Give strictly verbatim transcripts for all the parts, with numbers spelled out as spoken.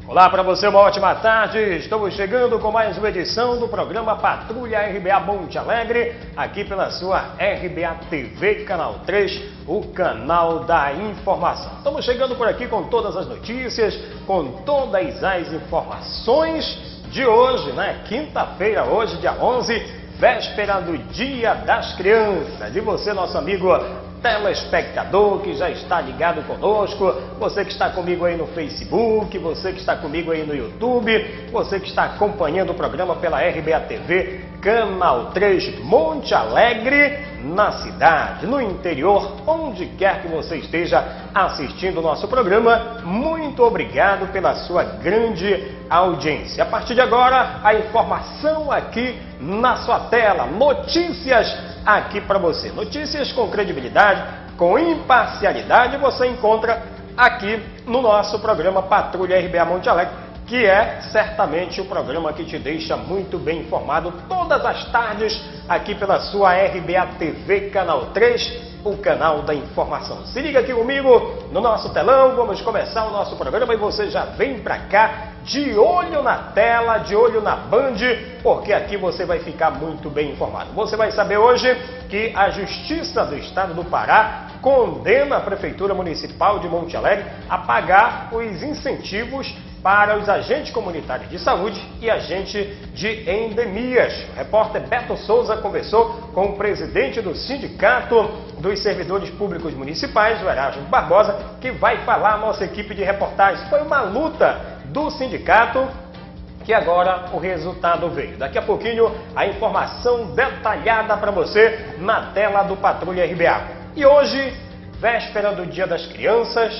Olá para você, uma ótima tarde. Estamos chegando com mais uma edição do programa Patrulha R B A Monte Alegre, aqui pela sua R B A T V Canal três, o canal da informação. Estamos chegando por aqui com todas as notícias, com todas as informações de hoje, né? Quinta-feira, hoje, dia onze, véspera do Dia das Crianças. E você, nosso amigo telespectador que já está ligado conosco, você que está comigo aí no Facebook, você que está comigo aí no YouTube, você que está acompanhando o programa pela R B A T V Canal três Monte Alegre, na cidade, no interior, onde quer que você esteja assistindo o nosso programa, muito obrigado pela sua grande audiência. A partir de agora, a informação aqui na sua tela, notícias aqui para você. Notícias com credibilidade, com imparcialidade, você encontra aqui no nosso programa Patrulha R B A Monte Alegre, que é certamente o programa que te deixa muito bem informado todas as tardes aqui pela sua R B A T V Canal três, o canal da informação. Se liga aqui comigo no nosso telão, vamos começar o nosso programa e você já vem pra cá de olho na tela, de olho na Band, porque aqui você vai ficar muito bem informado. Você vai saber hoje que a Justiça do Estado do Pará condena a Prefeitura Municipal de Monte Alegre a pagar os incentivos para os agentes comunitários de saúde e agentes de endemias. O repórter Beto Souza conversou com o presidente do Sindicato dos Servidores Públicos Municipais, o Erasmo Barbosa, que vai falar a nossa equipe de reportagem. Foi uma luta do sindicato que agora o resultado veio. Daqui a pouquinho a informação detalhada para você na tela do Patrulha R B A. E hoje, véspera do Dia das Crianças,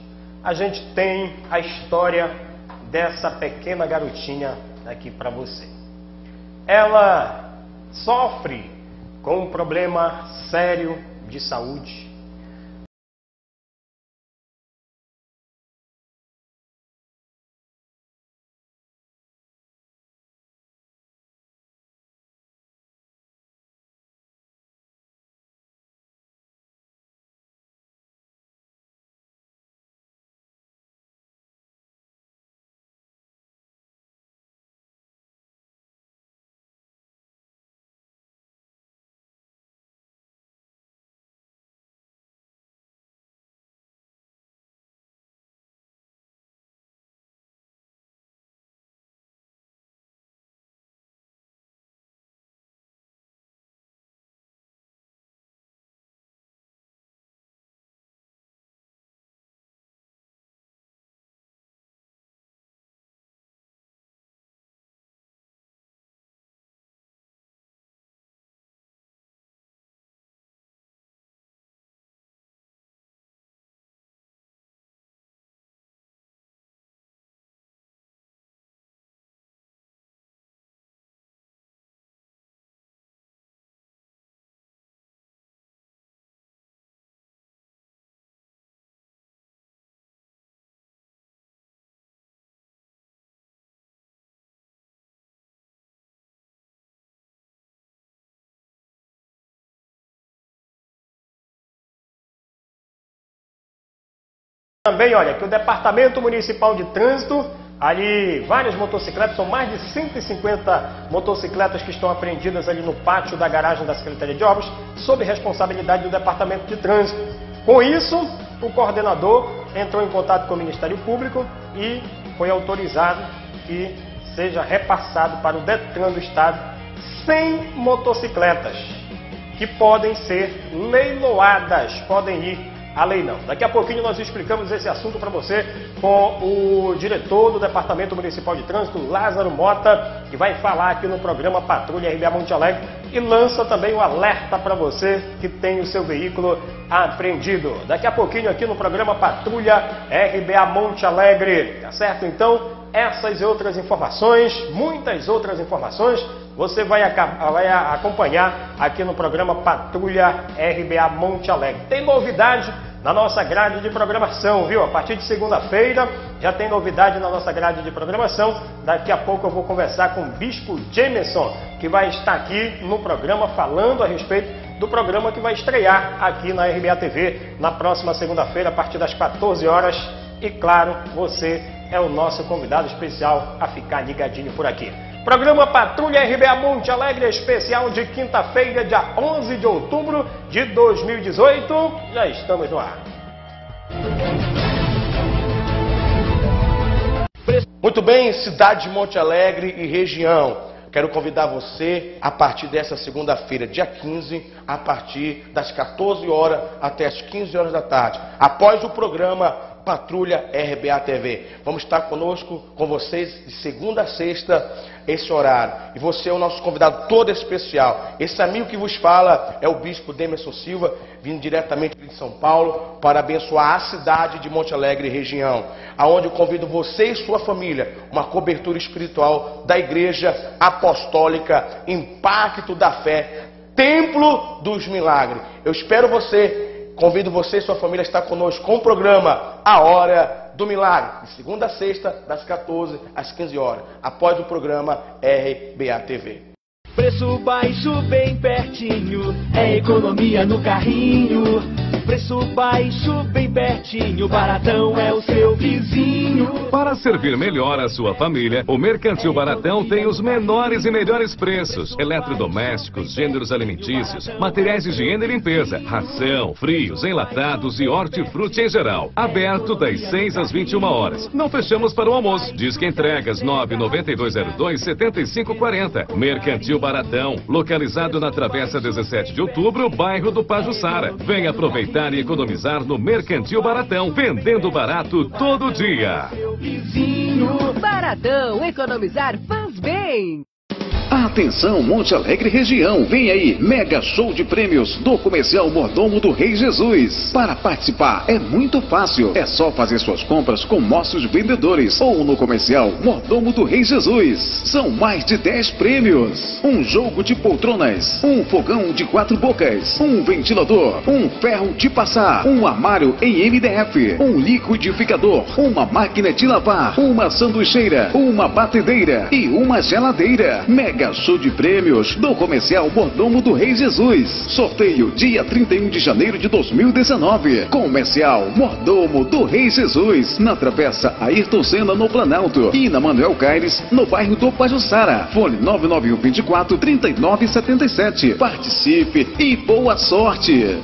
a gente tem a história dessa pequena garotinha aqui para você. Ela sofre com um problema sério de saúde. Também, olha, que o Departamento Municipal de Trânsito, ali várias motocicletas, são mais de cento e cinquenta motocicletas que estão apreendidas ali no pátio da garagem da Secretaria de Obras, sob responsabilidade do Departamento de Trânsito. Com isso, o coordenador entrou em contato com o Ministério Público e foi autorizado que seja repassado para o Detran do Estado cem motocicletas que podem ser leiloadas, podem ir a leilão. Daqui a pouquinho nós explicamos esse assunto para você com o diretor do Departamento Municipal de Trânsito, Lázaro Mota, que vai falar aqui no programa Patrulha R B A Monte Alegre e lança também o alerta para você que tem o seu veículo apreendido. Daqui a pouquinho aqui no programa Patrulha R B A Monte Alegre, tá certo? Então, essas e outras informações, muitas outras informações, você vai, vai acompanhar aqui no programa Patrulha R B A Monte Alegre. Tem novidade na nossa grade de programação, viu? A partir de segunda-feira já tem novidade na nossa grade de programação. Daqui a pouco eu vou conversar com o Bispo Jameson, que vai estar aqui no programa falando a respeito do programa que vai estrear aqui na R B A T V na próxima segunda-feira, a partir das quatorze horas. E claro, você é o nosso convidado especial a ficar ligadinho por aqui. Programa Patrulha R B A Monte Alegre especial de quinta-feira, dia onze de outubro de dois mil e dezoito. Já estamos no ar. Muito bem, cidade de Monte Alegre e região. Quero convidar você a partir dessa segunda-feira, dia quinze, a partir das quatorze horas até as quinze horas da tarde, após o programa Patrulha R B A T V. Vamos estar conosco, com vocês, de segunda a sexta, esse horário. E você é o nosso convidado todo especial. Esse amigo que vos fala é o Bispo Demerson Silva, vindo diretamente de São Paulo, para abençoar a cidade de Monte Alegre e região, aonde eu convido você e sua família, uma cobertura espiritual da Igreja Apostólica Impacto da Fé, Templo dos Milagres. Eu espero você. Convido você e sua família a estar conosco com o programa A Hora do Milagre, de segunda a sexta, das quatorze às quinze horas, após o programa R B A T V. Preço baixo bem pertinho, é economia no carrinho. Preço baixo bem pertinho, Baratão é o seu vizinho. Para servir melhor a sua família, o Mercantil Baratão tem os menores e melhores preços. Eletrodomésticos, gêneros alimentícios, materiais de higiene e limpeza, ração, frios, enlatados e hortifruti em geral. Aberto das seis às vinte e uma horas. Não fechamos para o almoço. Disque entregas nove nove dois zero dois sete cinco quatro zero. Mercantil Baratão, localizado na Travessa dezessete de outubro, bairro do Pajuçara. Venha aproveitar e economizar no Mercantil Baratão, vendendo barato todo dia. Baratão, economizar faz bem. Atenção, Monte Alegre região, vem aí, mega show de prêmios do Comercial Mordomo do Rei Jesus. Para participar é muito fácil, é só fazer suas compras com nossos vendedores ou no Comercial Mordomo do Rei Jesus. São mais de dez prêmios, um jogo de poltronas, um fogão de quatro bocas, um ventilador, um ferro de passar, um armário em M D F, um liquidificador, uma máquina de lavar, uma sanduicheira, uma batedeira e uma geladeira. Mega show de prêmios do Comercial Mordomo do Rei Jesus. Sorteio dia trinta e um de janeiro de dois mil e dezenove. Comercial Mordomo do Rei Jesus, na Travessa Ayrton Senna, no Planalto, e na Manuel Caires, no bairro do Pajuçara. Fone nove nove um dois quatro, três nove sete sete. Participe e boa sorte!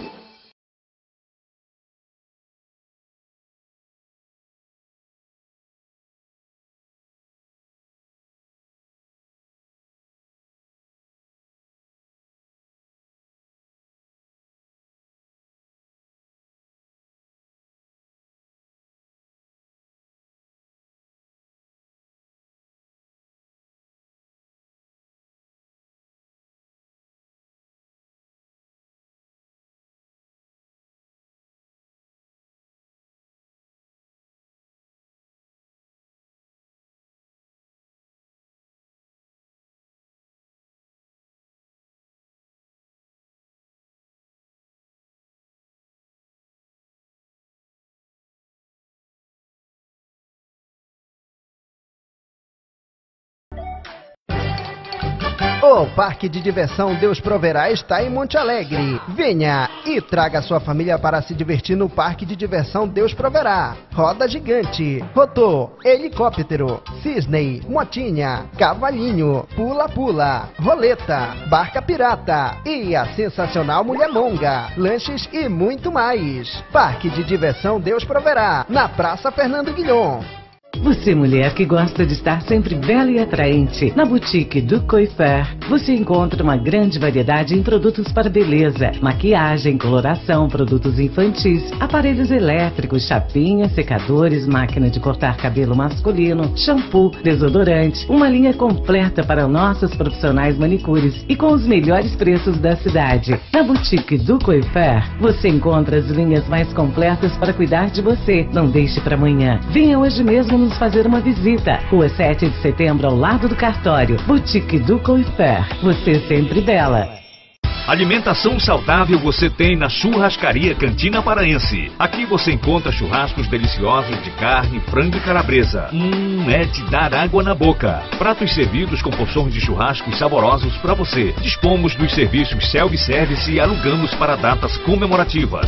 O Parque de Diversão Deus Proverá está em Monte Alegre. Venha e traga sua família para se divertir no Parque de Diversão Deus Proverá. Roda gigante, rodô, helicóptero, cisne, motinha, cavalinho, pula-pula, roleta, barca pirata e a sensacional Mulher Monga, lanches e muito mais. Parque de Diversão Deus Proverá, na Praça Fernando Guilhom. Você, mulher que gosta de estar sempre bela e atraente, na boutique do Coifer, você encontra uma grande variedade em produtos para beleza, maquiagem, coloração, produtos infantis, aparelhos elétricos, chapinhas, secadores, máquina de cortar cabelo masculino, shampoo, desodorante, uma linha completa para nossos profissionais manicures e com os melhores preços da cidade. Na boutique do Coifer, você encontra as linhas mais completas para cuidar de você. Não deixe para amanhã. Venha hoje mesmo nos fazer uma visita. Rua sete de setembro, ao lado do cartório. Boutique do Coifer. Você sempre bela. Alimentação saudável você tem na Churrascaria Cantina Paraense. Aqui você encontra churrascos deliciosos de carne, frango e calabresa. Hum, é de dar água na boca. Pratos servidos com porções de churrascos saborosos para você. Dispomos dos serviços self-service e alugamos para datas comemorativas.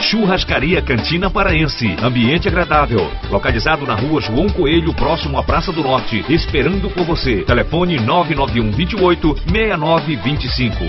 Churrascaria Cantina Paraense. Ambiente agradável. Localizado na rua João Coelho, próximo à Praça do Norte. Esperando por você. Telefone nove nove um, dois oito, seis nove dois cinco.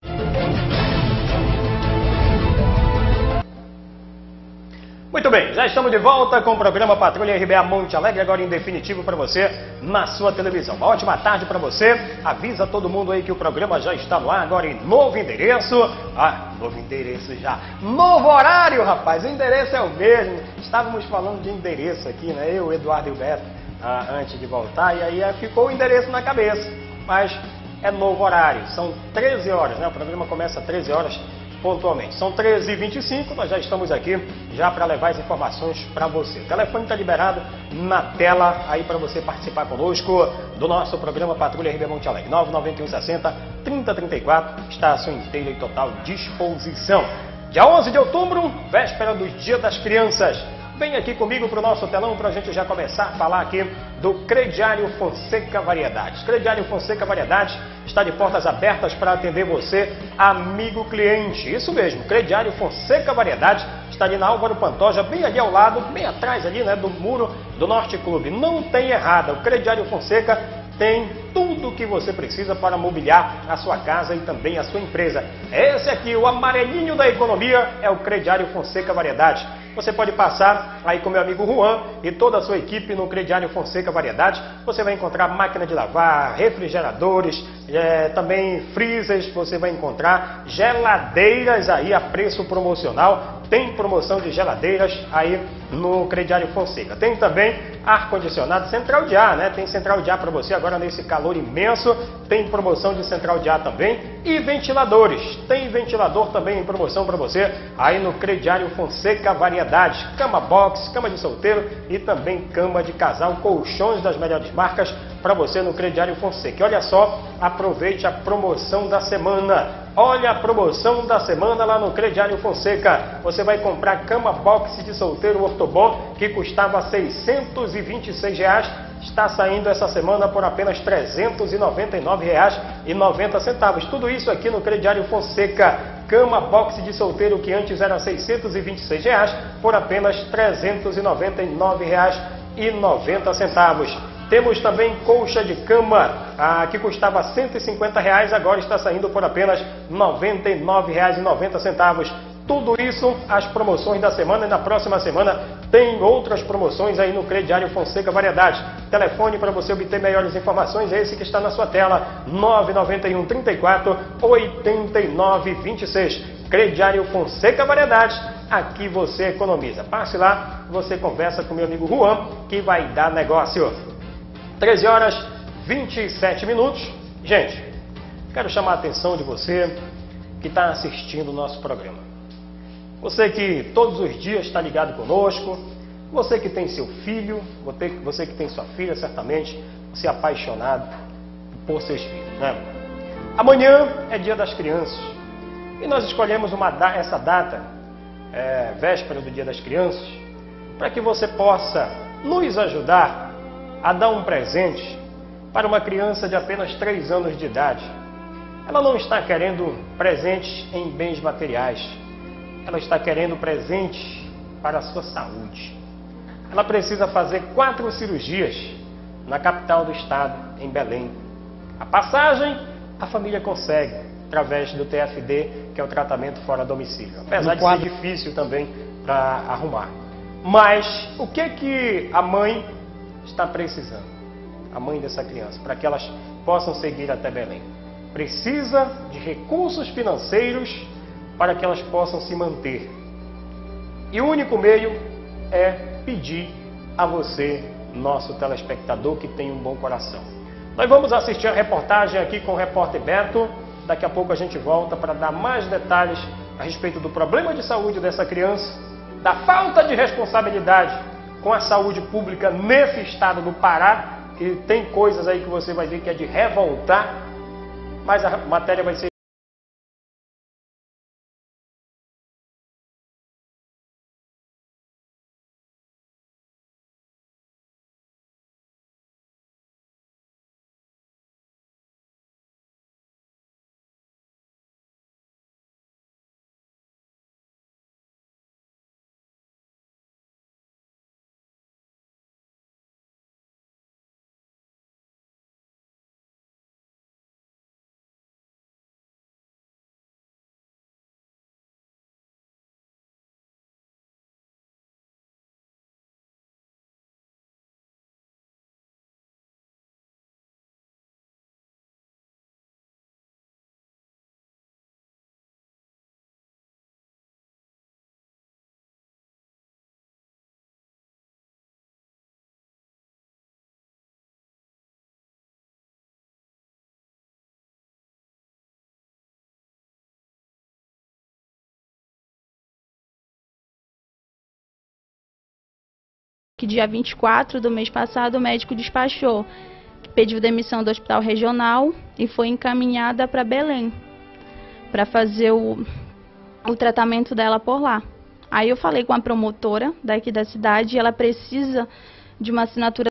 Muito bem, já estamos de volta com o programa Patrulha R B A Monte Alegre, agora em definitivo para você na sua televisão. Uma ótima tarde para você. Avisa todo mundo aí que o programa já está no ar, agora em novo endereço. Ah, novo endereço já. Novo horário, rapaz. O endereço é o mesmo. Estávamos falando de endereço aqui, né? Eu, Eduardo e o Beto, ah, antes de voltar, e aí ficou o endereço na cabeça. Mas é novo horário. São treze horas, né? O programa começa às treze horas. Pontualmente. São treze e vinte e cinco, nós já estamos aqui já para levar as informações para você. O telefone está liberado na tela aí para você participar conosco do nosso programa Patrulha R B Monte Alegre. nove nove um, seis zero, trinta trinta e quatro está à sua inteira e total disposição. Dia onze de outubro, véspera do Dia das Crianças. Vem aqui comigo para o nosso telão para a gente já começar a falar aqui do Crediário Fonseca Variedades. Crediário Fonseca Variedades está de portas abertas para atender você, amigo cliente. Isso mesmo, Crediário Fonseca Variedades está ali na Álvaro Pantoja, bem ali ao lado, bem atrás ali, né, do muro do Norte Clube. Não tem errada, o Crediário Fonseca tem tudo o que você precisa para mobiliar a sua casa e também a sua empresa. Esse aqui, o amarelinho da economia, é o Crediário Fonseca Variedades. Você pode passar aí com meu amigo Juan e toda a sua equipe no Crediário Fonseca Variedades. Você vai encontrar máquina de lavar, refrigeradores, é, também freezers, você vai encontrar geladeiras aí a preço promocional. Tem promoção de geladeiras aí no Crediário Fonseca. Tem também ar-condicionado, central de ar, né? Tem central de ar para você agora nesse calor imenso. Tem promoção de central de ar também. E ventiladores. Tem ventilador também em promoção para você aí no Crediário Fonseca Variedades. Cama box, cama de solteiro e também cama de casal, colchões das melhores marcas para você no Crediário Fonseca. E olha só, aproveite a promoção da semana. Olha a promoção da semana lá no Crediário Fonseca. Você vai comprar cama box de solteiro Ortobon, que custava seiscentos e vinte e seis reais. Está saindo essa semana por apenas trezentos e noventa e nove reais e noventa centavos. Tudo isso aqui no Crediário Fonseca. Cama box de solteiro que antes era seiscentos e vinte e seis reais por apenas trezentos e noventa e nove reais e noventa centavos. Temos também colcha de cama, ah, que custava cento e cinquenta reais, agora está saindo por apenas noventa e nove reais e noventa centavos. Tudo isso, as promoções da semana, e na próxima semana tem outras promoções aí no Crediário Fonseca Variedades. Telefone para você obter melhores informações é esse que está na sua tela, nove nove um, três quatro, oito nove dois seis. Crediário Fonseca Variedades, aqui você economiza. Passe lá, você conversa com meu amigo Juan, que vai dar negócio. treze horas e vinte e sete minutos. Gente, quero chamar a atenção de você que está assistindo o nosso programa. Você que todos os dias está ligado conosco, você que tem seu filho, você que tem sua filha, certamente, você é apaixonado por seus filhos, né? Amanhã é Dia das Crianças e nós escolhemos uma, essa data, é, véspera do Dia das Crianças, para que você possa nos ajudar a dar um presente para uma criança de apenas três anos de idade. Ela não está querendo presentes em bens materiais. Ela está querendo presente para a sua saúde. Ela precisa fazer quatro cirurgias na capital do estado, em Belém. A passagem, a família consegue, através do T F D, que é o tratamento fora domicílio. Apesar de ser difícil também para arrumar. Mas o que que a mãe está precisando? A mãe dessa criança, para que elas possam seguir até Belém. Precisa de recursos financeiros para que elas possam se manter. E o único meio é pedir a você, nosso telespectador, que tem um bom coração. Nós vamos assistir a reportagem aqui com o repórter Beto. Daqui a pouco a gente volta para dar mais detalhes a respeito do problema de saúde dessa criança, da falta de responsabilidade com a saúde pública nesse estado do Pará, que tem coisas aí que você vai ver que é de revoltar, mas a matéria vai ser Que dia vinte e quatro do mês passado o médico despachou, pediu demissão do hospital regional e foi encaminhada para Belém, para fazer o, o tratamento dela por lá. Aí eu falei com a promotora daqui da cidade e ela precisa de uma assinatura.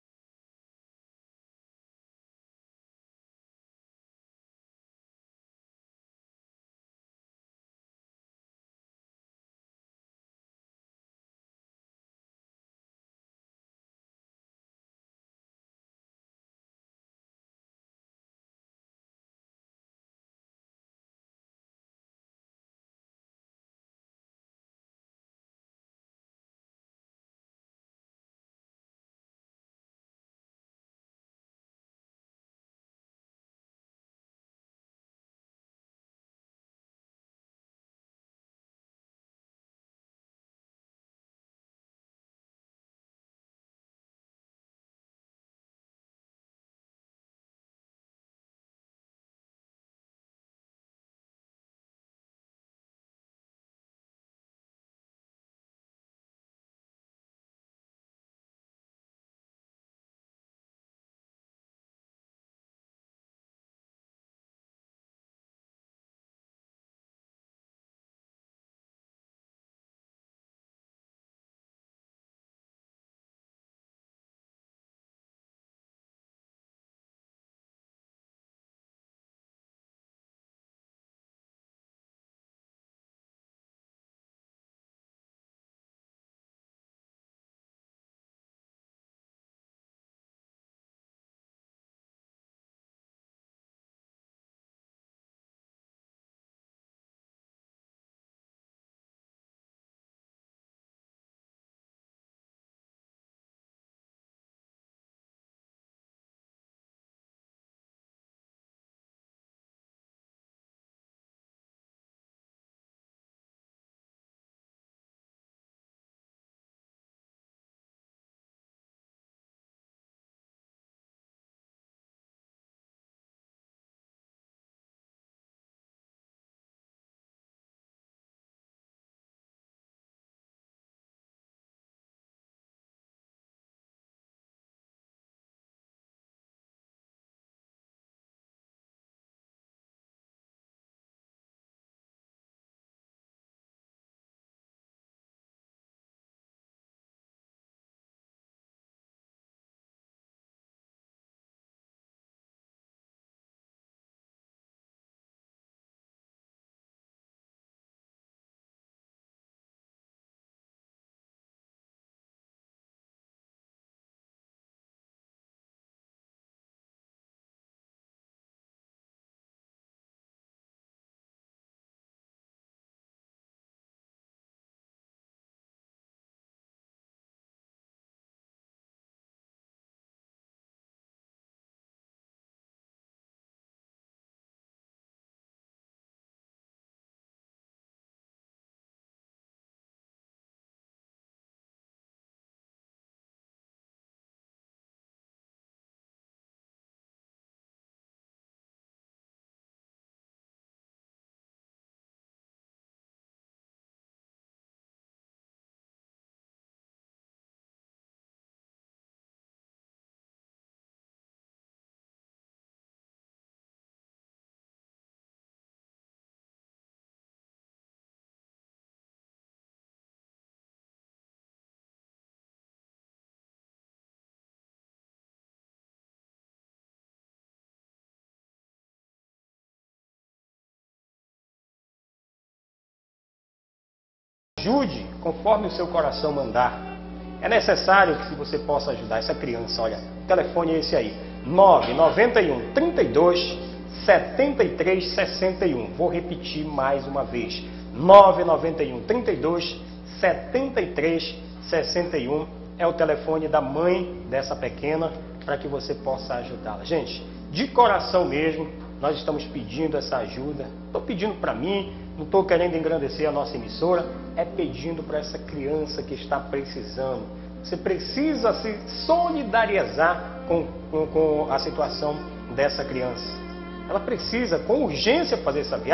Ajude conforme o seu coração mandar. É necessário que você possa ajudar essa criança. Olha, o telefone é esse aí, nove nove um, trinta e dois, setenta e três, sessenta e um. Vou repetir mais uma vez, nove nove um, trinta e dois, setenta e três, sessenta e um. É o telefone da mãe dessa pequena, para que você possa ajudá-la. Gente, de coração mesmo, nós estamos pedindo essa ajuda. Estou pedindo para mim, não estou querendo engrandecer a nossa emissora, é pedindo para essa criança que está precisando. Você precisa se solidarizar com, com, com a situação dessa criança. Ela precisa, com urgência, fazer essa viagem,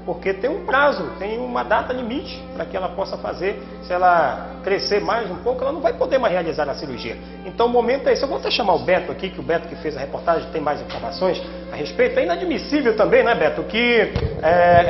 porque tem um prazo, tem uma data limite para que ela possa fazer. Se ela crescer mais um pouco, ela não vai poder mais realizar a cirurgia. Então o momento é esse. Eu vou até chamar o Beto aqui, que o Beto que fez a reportagem tem mais informações a respeito. É inadmissível também, né, Beto, que é,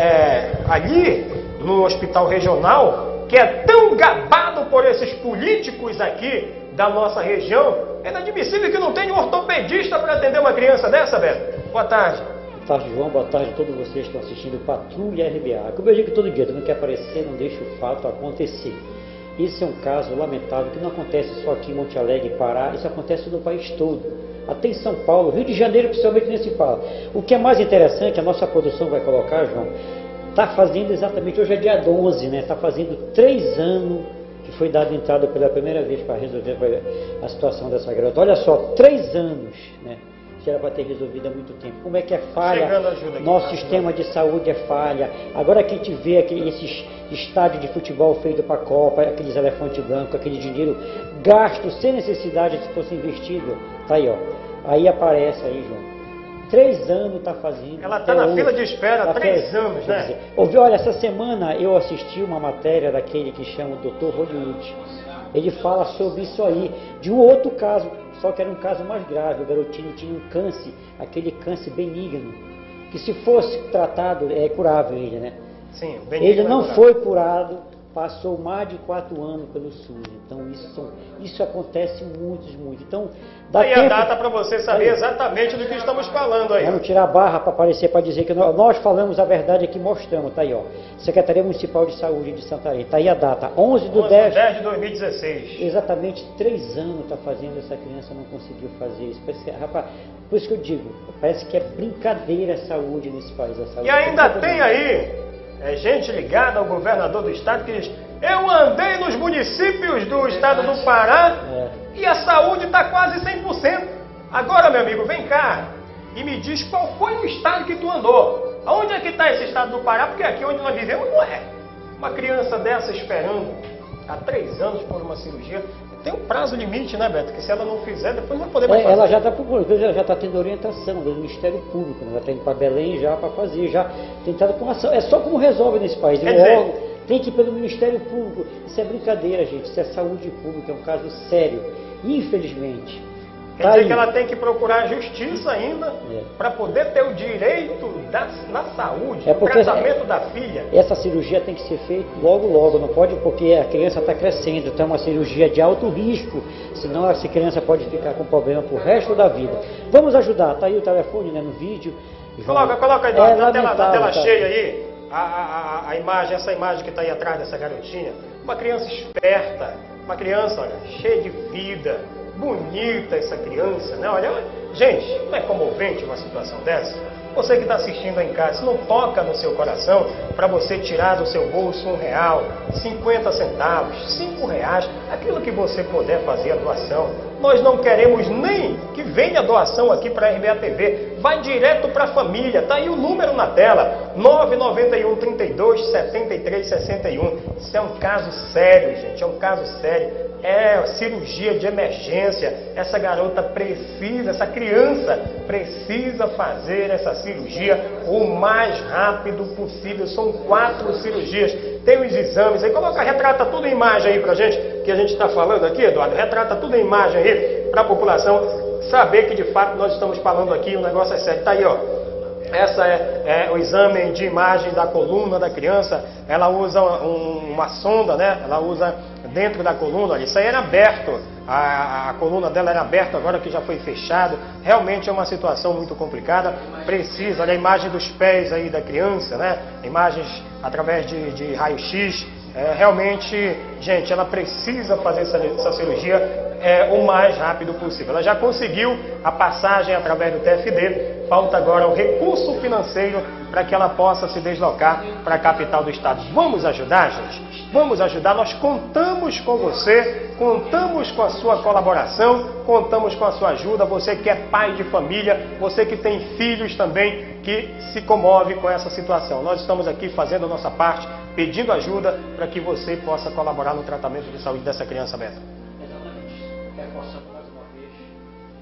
é, ali no hospital regional, que é tão gabado por esses políticos aqui da nossa região, é inadmissível que não tenha um ortopedista para atender uma criança dessa, Beto. Boa tarde. Boa tarde, João. Boa tarde a todos vocês que estão assistindo Patrulha R B A. Como eu digo todo dia, tu não quer aparecer, não deixa o fato acontecer. Esse é um caso lamentável que não acontece só aqui em Monte Alegre, Pará, isso acontece no país todo. Até em São Paulo, Rio de Janeiro, principalmente nesse palo. O que é mais interessante, a nossa produção vai colocar, João, está fazendo exatamente, hoje é dia doze, né? Está fazendo três anos que foi dada entrada pela primeira vez para resolver a situação dessa garota. Olha só, três anos, né? Que era para ter resolvido há muito tempo. Como é que é falha? Nosso sistema de saúde é falha. Agora que a gente vê aquele, esses estádios de futebol feitos para a Copa, aqueles elefantes brancos, aquele dinheiro gasto sem necessidade se fosse investido, tá aí, ó. Aí aparece aí, João. Três anos está fazendo. Ela está na hoje. fila de espera há três anos, né? Dizer, ouvi, olha, essa semana eu assisti uma matéria daquele que chama o doutor Hollywood. Ele fala sobre isso aí, de um outro caso. Só que era um caso mais grave, o garotinho tinha um câncer, aquele câncer benigno, que se fosse tratado, é curável ele, né? Sim, o benigno ele não é foi curado, passou mais de quatro anos pelo SUS. Então isso, são, isso acontece muito, muito. Então, dá e tempo... a data para você saber aí exatamente do que estamos falando aí. Vamos tirar a barra para aparecer, para dizer que nós, nós falamos a verdade aqui, mostramos, tá aí, ó. Secretaria Municipal de Saúde de Santarém, tá aí a data, onze de dez de dois mil e dezesseis. Exatamente três anos está fazendo, essa criança não conseguiu fazer isso. Parece que, rapaz, por isso que eu digo, parece que é brincadeira a saúde nesse país. A saúde e ainda tem aí é, gente ligada ao governador do estado que diz: eu andei nos municípios do estado do Pará é. e a saúde está quase cem por cento. Agora, meu amigo, vem cá e me diz qual foi o estado que tu andou. Aonde é que está esse estado do Pará? Porque aqui onde nós vivemos não é. Uma criança dessa esperando há três anos por uma cirurgia. Tem um prazo limite, né, Beto? Que se ela não fizer, depois não vai poder mais é, fazer. Ela já está procurando, ela já está tendo orientação do Ministério Público, né? Ela está indo para Belém já para fazer, já tentado com ação. É só como resolve nesse país. Quer dizer, órgão, tem que ir pelo Ministério Público. Isso é brincadeira, gente. Isso é saúde pública, é um caso sério. Infelizmente. Quer dizer que ela tem que procurar justiça ainda é. para poder ter o direito da, na saúde, é do tratamento da filha. Essa cirurgia tem que ser feita logo, logo, não pode, porque a criança está crescendo, então é uma cirurgia de alto risco, senão essa criança pode ficar com problema pro resto da vida. Vamos ajudar, tá aí o telefone, né, no vídeo. Coloca, coloca aí, é, na, tela, na tela tá. cheia aí, a, a, a imagem, essa imagem que está aí atrás dessa garotinha, uma criança esperta, uma criança, olha, cheia de vida. Bonita essa criança, né? Olha, gente, não é comovente uma situação dessa? Você que está assistindo aí em casa, isso não toca no seu coração para você tirar do seu bolso um real, cinquenta centavos, cinco reais, aquilo que você puder fazer a doação. Nós não queremos nem que venha a doação aqui para a R B A T V. Vai direto para a família. Tá aí o número na tela. nove nove um, trinta e dois, setenta e três, sessenta e um. Isso é um caso sério, gente. É um caso sério. É cirurgia de emergência. Essa garota precisa, essa criança precisa fazer essa cirurgia o mais rápido possível. São quatro cirurgias. Tem os exames aí. Coloca, retrata tudo em imagem aí pra gente, que a gente está falando aqui, Eduardo. Retrata tudo em imagem aí para a população saber que de fato nós estamos falando aqui, o negócio é sério. Tá aí, ó. Essa é, é o exame de imagem da coluna da criança. Ela usa um, uma sonda, né? Ela usa dentro da coluna. Olha, isso aí era aberto. A, a coluna dela era aberta, agora que já foi fechado. Realmente é uma situação muito complicada. Precisa, olha a imagem dos pés aí da criança, né? Imagens através de, de raio-x. É, realmente, gente, ela precisa fazer essa, essa cirurgia é, o mais rápido possível. Ela já conseguiu a passagem através do T F D, falta agora o recurso financeiro para que ela possa se deslocar para a capital do estado. Vamos ajudar, gente? Vamos ajudar, nós contamos com você, contamos com a sua colaboração, contamos com a sua ajuda, você que é pai de família, você que tem filhos também, que se comove com essa situação. Nós estamos aqui fazendo a nossa parte, pedindo ajuda para que você possa colaborar no tratamento de saúde dessa criança, Beto. Exatamente. Reforçando mais uma vez, é lamentável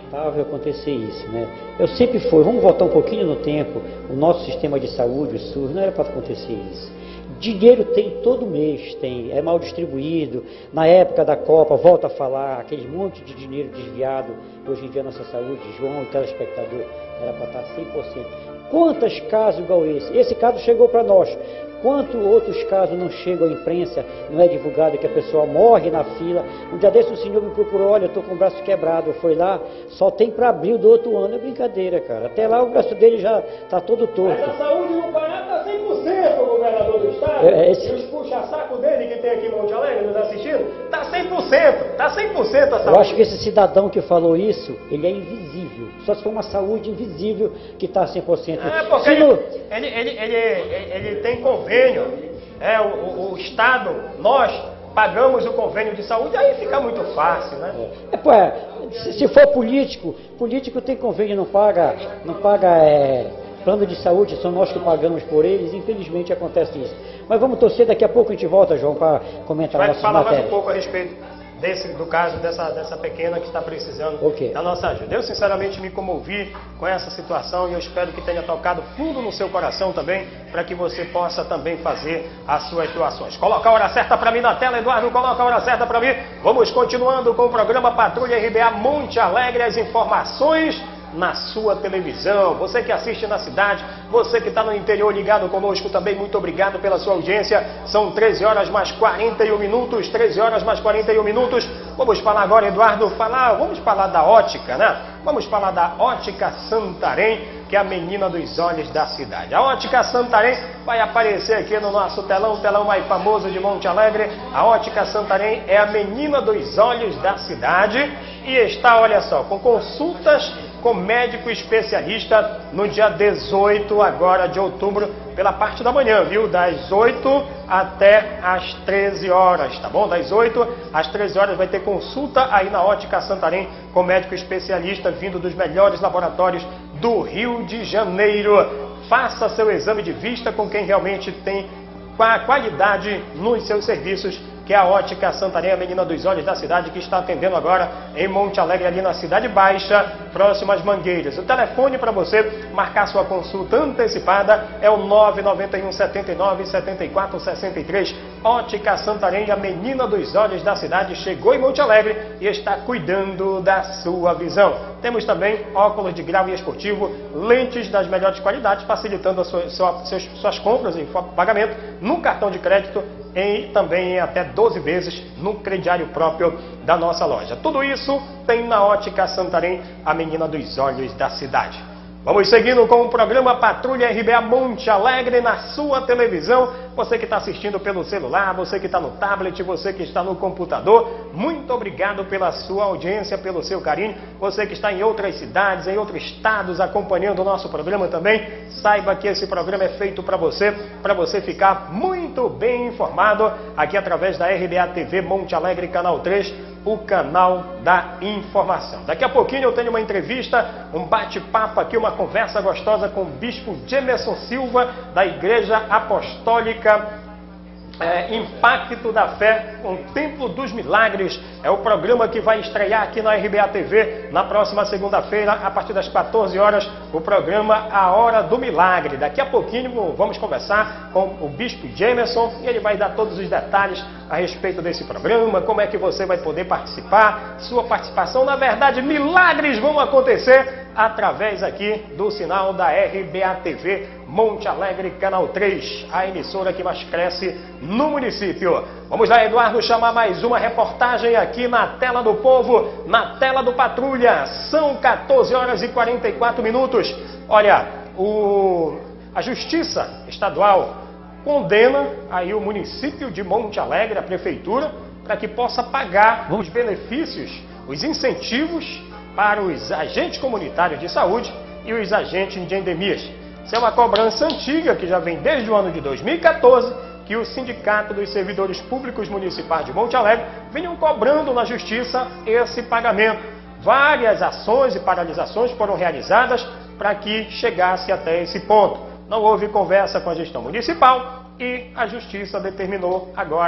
lamentável acontecer isso, né? Eu sempre fui, vamos voltar um pouquinho no tempo, o nosso sistema de saúde, o SUS, não era para acontecer isso. Dinheiro tem todo mês, tem, é mal distribuído. Na época da Copa, volta a falar, aquele monte de dinheiro desviado, hoje em dia a nossa saúde, João, o telespectador, era para estar cem por cento. Quantos casos igual esse? Esse caso chegou para nós. Quantos outros casos não chegam à imprensa, não é divulgado, que a pessoa morre na fila? Um dia desse o senhor me procurou, olha, eu estou com o braço quebrado, eu fui lá, só tem para abril do outro ano, é brincadeira, cara. Até lá o braço dele já está todo torto. Mas a saúde no Pará está cem por cento, o governador do estado. É, esse... E os puxa-saco dele que tem aqui em Monte Alegre nos assistindo, está cem por cento, está cem por cento a saúde. Eu acho que esse cidadão que falou isso, ele é invisível. Só se for uma saúde invisível que está cem por cento. É, porque ele, ele, ele, ele, ele, ele tem convênio, é, o, o, o Estado, nós pagamos o convênio de saúde, aí fica muito fácil, né? É, pô, é, se, se for político, político tem convênio, não paga, não paga é, plano de saúde, são nós que pagamos por eles, infelizmente acontece isso. Mas vamos torcer, daqui a pouco a gente volta, João, para comentar a nossa matéria. Vai falar mais um pouco a respeito desse, do caso dessa, dessa pequena que está precisando okay. da nossa ajuda. Eu sinceramente me comovi com essa situação e eu espero que tenha tocado fundo no seu coração também, para que você possa também fazer as suas doações. Coloca a hora certa para mim na tela, Eduardo, coloca a hora certa para mim. Vamos continuando com o programa Patrulha R B A Monte Alegre, as informações na sua televisão. Você que assiste na cidade, você que está no interior ligado conosco também, muito obrigado pela sua audiência. São treze horas mais quarenta e um minutos, treze horas mais quarenta e um minutos. Vamos falar agora, Eduardo, falar, vamos falar da ótica, né? Vamos falar da Ótica Santarém, que é a menina dos olhos da cidade. A Ótica Santarém vai aparecer aqui no nosso telão, o telão mais famoso de Monte Alegre. A Ótica Santarém é a menina dos olhos da cidade e está, olha só, com consultas com médico especialista no dia dezoito agora de outubro, pela parte da manhã, viu? Das oito até as treze horas, tá bom? Das oito às treze horas vai ter consulta aí na Ótica Santarém com médico especialista vindo dos melhores laboratórios do Rio de Janeiro. Faça seu exame de vista com quem realmente tem qualidade nos seus serviços, que é a Ótica Santarém, a menina dos olhos da cidade, que está atendendo agora em Monte Alegre, ali na Cidade Baixa, próximo às Mangueiras. O telefone para você marcar sua consulta antecipada é o nove nove um, sete nove, sete quatro seis três. Ótica Santarém, a menina dos olhos da cidade, chegou em Monte Alegre e está cuidando da sua visão. Temos também óculos de grau e esportivo, lentes das melhores qualidades, facilitando a sua, sua, seus, suas compras em pagamento no cartão de crédito e também em até doze vezes no crediário próprio da nossa loja. Tudo isso tem na Ótica Santarém, a menina dos olhos da cidade. Vamos seguindo com o programa Patrulha R B A Monte Alegre na sua televisão. Você que está assistindo pelo celular, você que está no tablet, você que está no computador, muito obrigado pela sua audiência, pelo seu carinho. Você que está em outras cidades, em outros estados, acompanhando o nosso programa também, saiba que esse programa é feito para você, para você ficar muito bem informado aqui através da R B A T V Monte Alegre, Canal três, o canal da informação. Daqui a pouquinho eu tenho uma entrevista, um bate-papo aqui, uma conversa gostosa com o Bispo Gemerson Silva, da Igreja Apostólica É, Impacto da Fé, com o Templo dos Milagres. É o programa que vai estrear aqui na R B A T V na próxima segunda-feira, a partir das quatorze horas, o programa A Hora do Milagre. Daqui a pouquinho vamos conversar com o Bispo Gemerson e ele vai dar todos os detalhes a respeito desse programa, como é que você vai poder participar, sua participação. Na verdade, milagres vão acontecer através aqui do sinal da R B A T V Monte Alegre, Canal três, a emissora que mais cresce no município. Vamos lá, Eduardo, chamar mais uma reportagem aqui na tela do povo, na tela do Patrulha. São quatorze horas e quarenta e quatro minutos. Olha, o... a Justiça Estadual condena aí o município de Monte Alegre, a prefeitura, para que possa pagar os benefícios, os incentivos para os agentes comunitários de saúde e os agentes de endemias. Isso é uma cobrança antiga que já vem desde o ano de dois mil e quatorze, que o Sindicato dos Servidores Públicos Municipais de Monte Alegre vinham cobrando na Justiça esse pagamento. Várias ações e paralisações foram realizadas para que chegasse até esse ponto. Não houve conversa com a gestão municipal e a Justiça determinou agora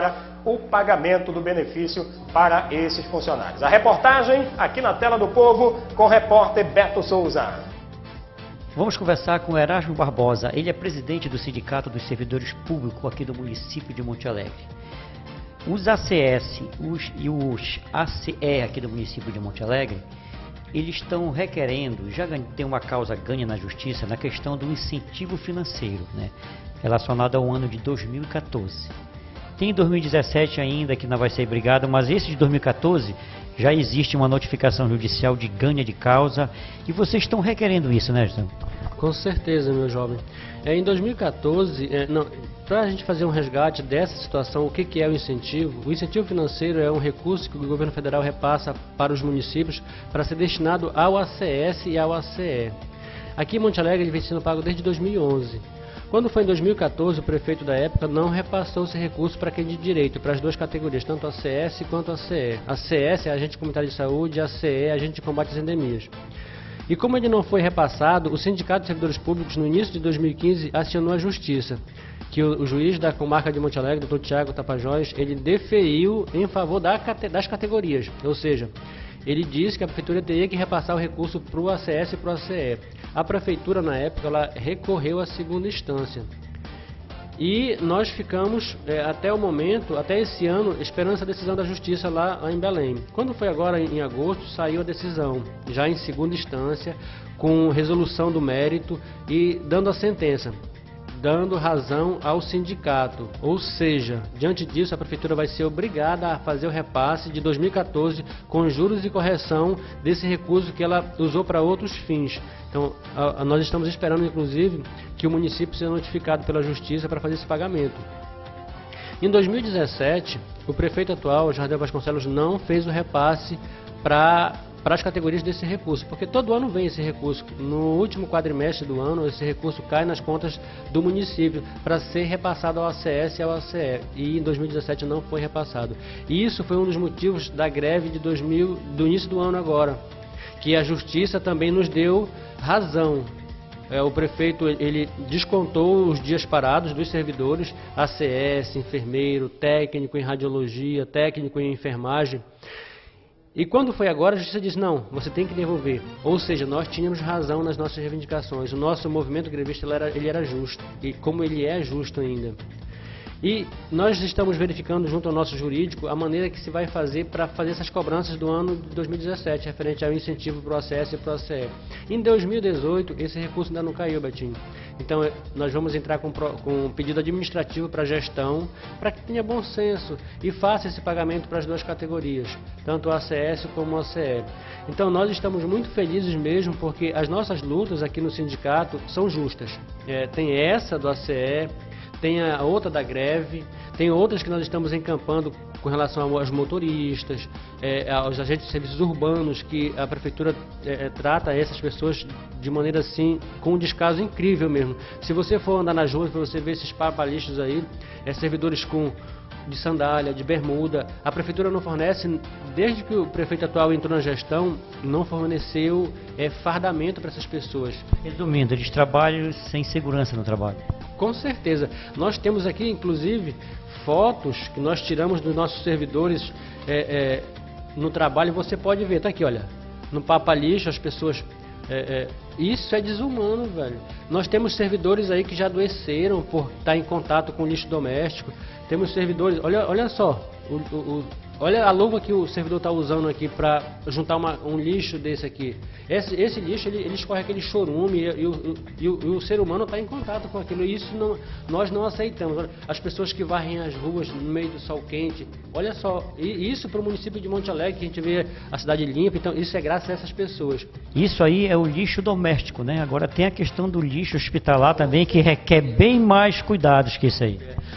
o pagamento do benefício para esses funcionários. A reportagem aqui na tela do Povo com o repórter Beto Souza. Vamos conversar com Erasmo Barbosa. Ele é presidente do Sindicato dos Servidores Públicos aqui do município de Monte Alegre. Os A C S os, e os A C E aqui do município de Monte Alegre, eles estão requerendo, já tem uma causa ganha na justiça, na questão do incentivo financeiro, né, relacionado ao ano de dois mil e quatorze. Tem dois mil e dezessete ainda que não vai ser brigado, mas esse de dois mil e quatorze já existe uma notificação judicial de ganha de causa e vocês estão requerendo isso, né, Gestão? Com certeza, meu jovem. É, em dois mil e quatorze, é, para a gente fazer um resgate dessa situação, o que, que é o incentivo? O incentivo financeiro é um recurso que o governo federal repassa para os municípios para ser destinado ao A C S e ao A C E. Aqui em Monte Alegre ele vem sendo pago desde dois mil e onze. Quando foi em dois mil e quatorze, o prefeito da época não repassou esse recurso para quem de direito, para as duas categorias, tanto a C S quanto a C E. A C S é agente comunitário de saúde, a C E é agente de combate às endemias. E como ele não foi repassado, o Sindicato de Servidores Públicos, no início de dois mil e quinze, acionou a Justiça, que o, o juiz da comarca de Monte Alegre, doutor Tiago Tapajós, ele deferiu em favor da, das categorias, ou seja, ele disse que a prefeitura teria que repassar o recurso para o A C S e para o A C E. A prefeitura, na época, ela recorreu à segunda instância. E nós ficamos, é, até o momento, até esse ano, esperando essa decisão da Justiça lá, lá em Belém. Quando foi agora, em agosto, saiu a decisão, já em segunda instância, com resolução do mérito e dando a sentença, dando razão ao sindicato. Ou seja, diante disso, a prefeitura vai ser obrigada a fazer o repasse de dois mil e quatorze com juros e correção desse recurso que ela usou para outros fins. Então, a, a, nós estamos esperando, inclusive, que o município seja notificado pela Justiça para fazer esse pagamento. Em dois mil e dezessete, o prefeito atual, Jardel Vasconcelos, não fez o repasse para para as categorias desse recurso, porque todo ano vem esse recurso. No último quadrimestre do ano, esse recurso cai nas contas do município para ser repassado ao A C S e ao A C E, e em dois mil e dezessete não foi repassado. E isso foi um dos motivos da greve de dois mil, do início do ano agora, que a Justiça também nos deu razão. É, o prefeito ele descontou os dias parados dos servidores, A C S, enfermeiro, técnico em radiologia, técnico em enfermagem. E quando foi agora, a Justiça disse, não, você tem que devolver. Ou seja, nós tínhamos razão nas nossas reivindicações. O nosso movimento grevista ele era, ele era justo, e como ele é justo ainda. E nós estamos verificando junto ao nosso jurídico a maneira que se vai fazer para fazer essas cobranças do ano de dois mil e dezessete, referente ao incentivo para o A C S e para o A C E. Em dois mil e dezoito, esse recurso ainda não caiu, Betinho. Então, nós vamos entrar com, com um pedido administrativo para a gestão, para que tenha bom senso e faça esse pagamento para as duas categorias, tanto o A C S como o A C E. Então, nós estamos muito felizes mesmo, porque as nossas lutas aqui no sindicato são justas. É, tem essa do A C E, tem a outra da greve, tem outras que nós estamos encampando com relação aos motoristas, é, aos agentes de serviços urbanos, que a prefeitura é, trata essas pessoas de maneira assim, com um descaso incrível mesmo. Se você for andar nas ruas, você ver esses papalixos aí, é, servidores com de sandália, de bermuda, a prefeitura não fornece, desde que o prefeito atual entrou na gestão, não forneceu é, fardamento para essas pessoas. Resumindo, eles trabalham sem segurança no trabalho. Com certeza. Nós temos aqui, inclusive, fotos que nós tiramos dos nossos servidores é, é, no trabalho. Você pode ver, tá aqui, olha, no Papa Lixo, as pessoas... É, é, isso é desumano, velho. Nós temos servidores aí que já adoeceram por estar em contato com lixo doméstico. Temos servidores... Olha, olha só, o, o, o, olha a luva que o servidor está usando aqui para juntar uma, um lixo desse aqui. Esse, esse lixo, ele, ele escorre aquele chorume e, e, o, e, o, e o ser humano está em contato com aquilo. E isso não, nós não aceitamos. Olha, as pessoas que varrem as ruas no meio do sol quente. Olha só, e isso para o município de Monte Alegre, que a gente vê a cidade limpa. Então, isso é graças a essas pessoas. Isso aí é o lixo doméstico, né? Agora tem a questão do lixo hospitalar também, que requer bem mais cuidados que isso aí.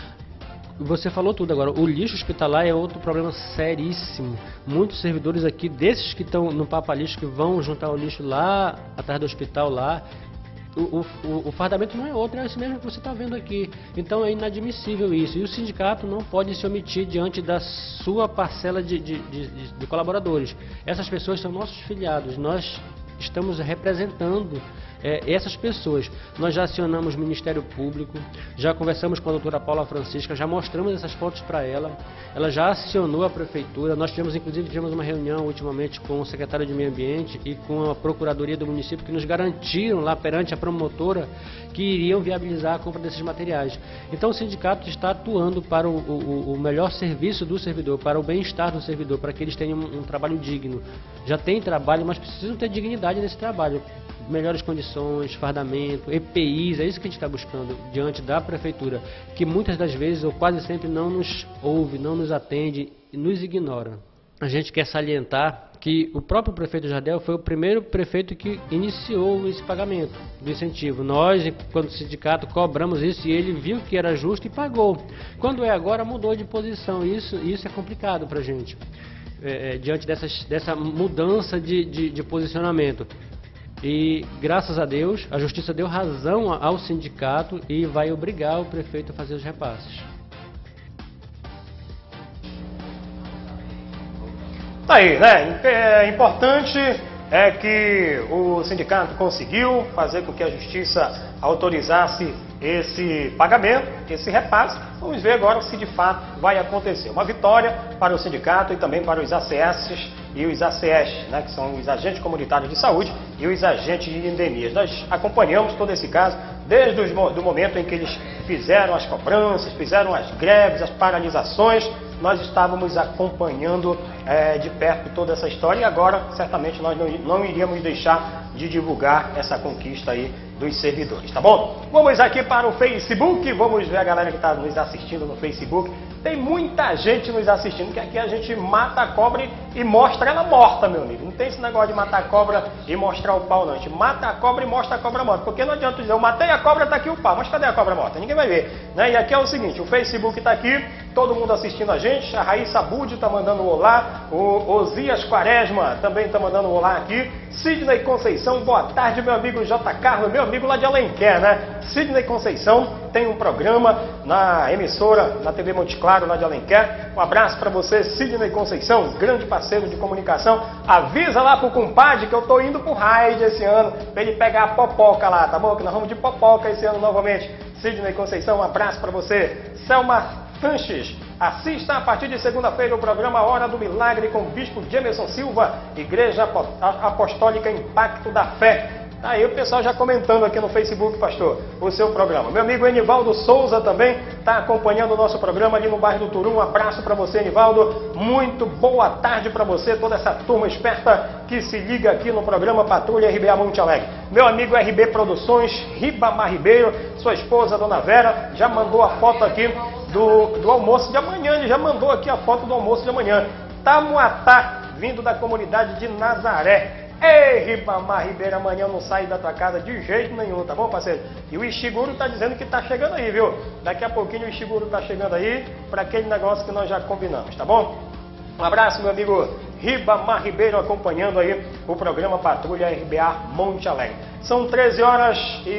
Você falou tudo agora. O lixo hospitalar é outro problema seríssimo. Muitos servidores aqui, desses que estão no Papa Lixo, que vão juntar o lixo lá, atrás do hospital lá, o, o, o fardamento não é outro, é esse mesmo que você está vendo aqui. Então é inadmissível isso. E o sindicato não pode se omitir diante da sua parcela de, de, de, de colaboradores. Essas pessoas são nossos filiados. Nós estamos representando é, essas pessoas. Nós já acionamos o Ministério Público, já conversamos com a doutora Paula Francisca, já mostramos essas fotos para ela. ela já acionou a prefeitura. Nós tivemos, inclusive, tivemos uma reunião ultimamente com o secretário de Meio Ambiente e com a Procuradoria do município, que nos garantiram lá perante a promotora que iriam viabilizar a compra desses materiais. Então o sindicato está atuando para o, o, o melhor serviço do servidor, para o bem-estar do servidor, para que eles tenham um, um trabalho digno. Já tem trabalho, mas precisam ter dignidade nesse trabalho. Melhores condições, fardamento, E P Is, é isso que a gente está buscando diante da prefeitura, que muitas das vezes ou quase sempre não nos ouve, não nos atende e nos ignora. A gente quer salientar que o próprio prefeito Jardel foi o primeiro prefeito que iniciou esse pagamento do incentivo. Nós, quando sindicato, cobramos isso e ele viu que era justo e pagou. Quando é agora, mudou de posição. Isso, isso é complicado para a gente, é, diante dessas, dessa mudança de, de, de posicionamento. E, graças a Deus, a Justiça deu razão ao sindicato e vai obrigar o prefeito a fazer os repasses. Tá aí, né? É importante é que o sindicato conseguiu fazer com que a Justiça autorizasse esse pagamento, esse repasse. Vamos ver agora se de fato vai acontecer. Uma vitória para o sindicato e também para os A C S e os A C S, né, que são os agentes comunitários de saúde e os agentes de endemias. Nós acompanhamos todo esse caso desde o momento em que eles fizeram as cobranças, fizeram as greves, as paralisações. Nós estávamos acompanhando é, de perto toda essa história e agora certamente nós não, não iríamos deixar de divulgar essa conquista aí dos servidores, tá bom? Vamos aqui para o Facebook, vamos ver a galera que está nos assistindo no Facebook. Tem muita gente nos assistindo, que aqui a gente mata a cobra e mostra ela morta, meu amigo. Não tem esse negócio de matar a cobra e mostrar o pau, não. A gente mata a cobra e mostra a cobra morta. Porque não adianta dizer, eu matei a cobra, tá aqui o pau. Mas cadê a cobra morta? Ninguém vai ver, né? E aqui é o seguinte, o Facebook tá aqui, todo mundo assistindo a gente. A Raíssa Budi tá mandando um olá. O Osias Quaresma também tá mandando um olá aqui. Sidney Conceição, boa tarde, meu amigo J. Carlos, meu amigo lá de Alenquer, né? Sidney Conceição tem um programa na emissora, na T V Monte Claro, lá de Alenquer. Um abraço para você, Sidney Conceição, grande parceiro de comunicação. Avisa lá pro compadre que eu tô indo pro raid esse ano, pra ele pegar a popoca lá, tá bom? Que nós vamos de popoca esse ano novamente. Sidney Conceição, um abraço para você. Selma Sanches, assista a partir de segunda-feira o programa Hora do Milagre com o Bispo Jamerson Silva, Igreja Apostólica Impacto da Fé. Tá aí o pessoal já comentando aqui no Facebook, pastor, o seu programa. Meu amigo Enivaldo Souza também está acompanhando o nosso programa ali no bairro do Turu. Um abraço para você, Enivaldo. Muito boa tarde para você, toda essa turma esperta que se liga aqui no programa Patrulha R B A Monte Alegre. Meu amigo R B Produções, Ribamar Ribeiro, sua esposa, Dona Vera, já mandou a foto aqui do, do almoço de amanhã. Ele já mandou aqui a foto do almoço de amanhã. Tamuatá, vindo da comunidade de Nazaré. Ei, Ribamar Ribeiro, amanhã eu não saio da tua casa de jeito nenhum, tá bom, parceiro? E o Ishiguro tá dizendo que tá chegando aí, viu? Daqui a pouquinho o Ishiguro tá chegando aí para aquele negócio que nós já combinamos, tá bom? Um abraço, meu amigo Ribamar Ribeiro, acompanhando aí o programa Patrulha R B A Monte Alegre. São treze horas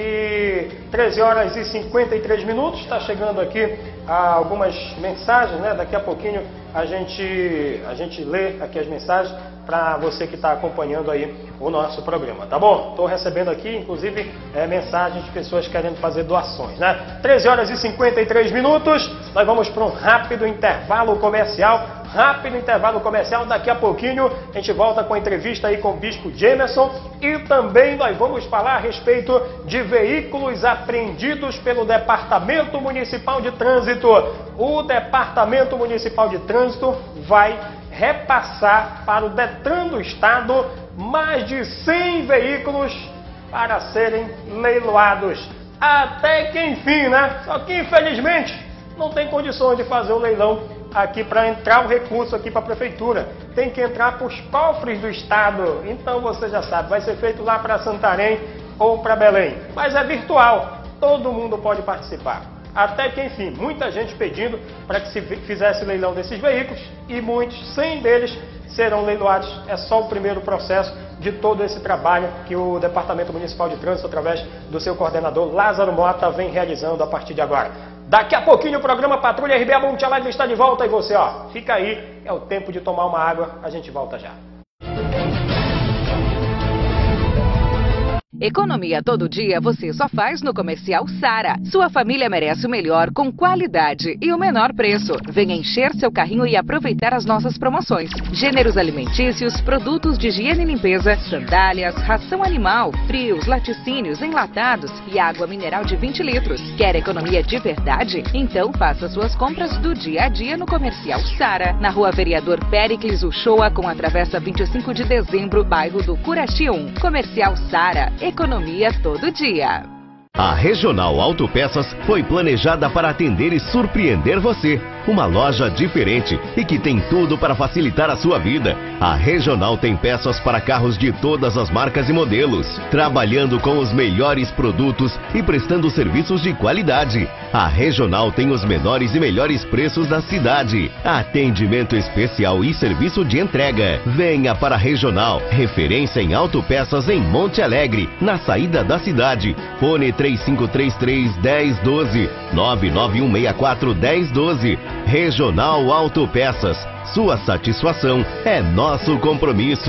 e treze horas e cinquenta e três minutos. Está chegando aqui ah, algumas mensagens, né? Daqui a pouquinho a gente a gente lê aqui as mensagens para você que está acompanhando aí o nosso programa, tá bom? Estou recebendo aqui, inclusive, é, mensagens de pessoas querendo fazer doações, né? treze horas e cinquenta e três minutos. Nós vamos para um rápido intervalo comercial. Rápido intervalo comercial. Daqui a pouquinho a gente volta com a entrevista aí com o Bispo Jamerson e também nós vamos falar a respeito de veículos apreendidos pelo Departamento Municipal de Trânsito. O Departamento Municipal de Trânsito vai repassar para o Detran do Estado mais de cem veículos para serem leiloados. Até que enfim, né? Só que infelizmente não tem condições de fazer o leilão aqui para entrar o recurso aqui para a prefeitura. Tem que entrar para os cofres do Estado. Então você já sabe, vai ser feito lá para Santarém ou para Belém. Mas é virtual, todo mundo pode participar. Até que enfim, muita gente pedindo para que se fizesse leilão desses veículos e muitos, cem deles serão leiloados. É só o primeiro processo de todo esse trabalho que o Departamento Municipal de Trânsito, através do seu coordenador Lázaro Mota, vem realizando a partir de agora. Daqui a pouquinho o programa Patrulha R B A Monte Alegre está de volta e você, ó, fica aí, é o tempo de tomar uma água, a gente volta já. Economia todo dia você só faz no Comercial Sara. Sua família merece o melhor com qualidade e o menor preço. Venha encher seu carrinho e aproveitar as nossas promoções. Gêneros alimentícios, produtos de higiene e limpeza, sandálias, ração animal, frios, laticínios, enlatados e água mineral de vinte litros. Quer economia de verdade? Então faça suas compras do dia a dia no Comercial Sara, na Rua Vereador Péricles Uchoa, com a Travessa vinte e cinco de dezembro, bairro do Curaxi um. Comercial Sara, economia todo dia. A Regional Autopeças foi planejada para atender e surpreender você. Uma loja diferente e que tem tudo para facilitar a sua vida. A Regional tem peças para carros de todas as marcas e modelos, trabalhando com os melhores produtos e prestando serviços de qualidade. A Regional tem os menores e melhores preços da cidade. Atendimento especial e serviço de entrega. Venha para a Regional, referência em autopeças em Monte Alegre, na saída da cidade. Fone três cinco três três, um zero um dois, nove nove um seis quatro, um zero um dois. Regional Autopeças. Sua satisfação é nosso compromisso.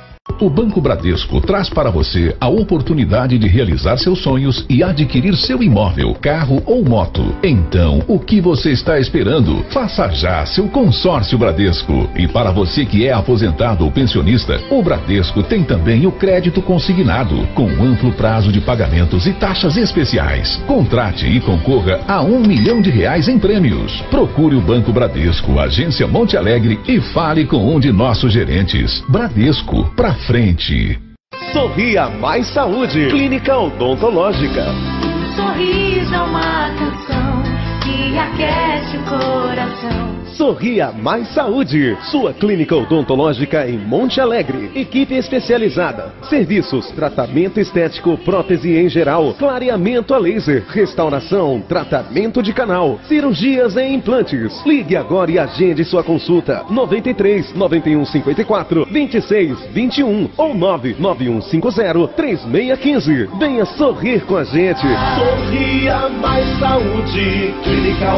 O Banco Bradesco traz para você a oportunidade de realizar seus sonhos e adquirir seu imóvel, carro ou moto. Então, o que você está esperando? Faça já seu consórcio Bradesco. E para você que é aposentado ou pensionista, o Bradesco tem também o crédito consignado, com amplo prazo de pagamentos e taxas especiais. Contrate e concorra a um milhão de reais em prêmios. Procure o Banco Bradesco, agência Monte Alegre, e fale com um de nossos gerentes. Bradesco, pra frente. Sorria Mais Saúde, clínica odontológica. Um sorriso é uma canção que aquece o coração. Sorria Mais Saúde, sua clínica odontológica em Monte Alegre. Equipe especializada. Serviços, tratamento estético, prótese em geral, clareamento a laser, restauração, tratamento de canal, cirurgias e implantes. Ligue agora e agende sua consulta. noventa e três, noventa e um, cinquenta e quatro, vinte e seis, vinte e um ou nove nove um cinco zero, três seis um cinco. Venha sorrir com a gente. Sorria Mais Saúde, clínica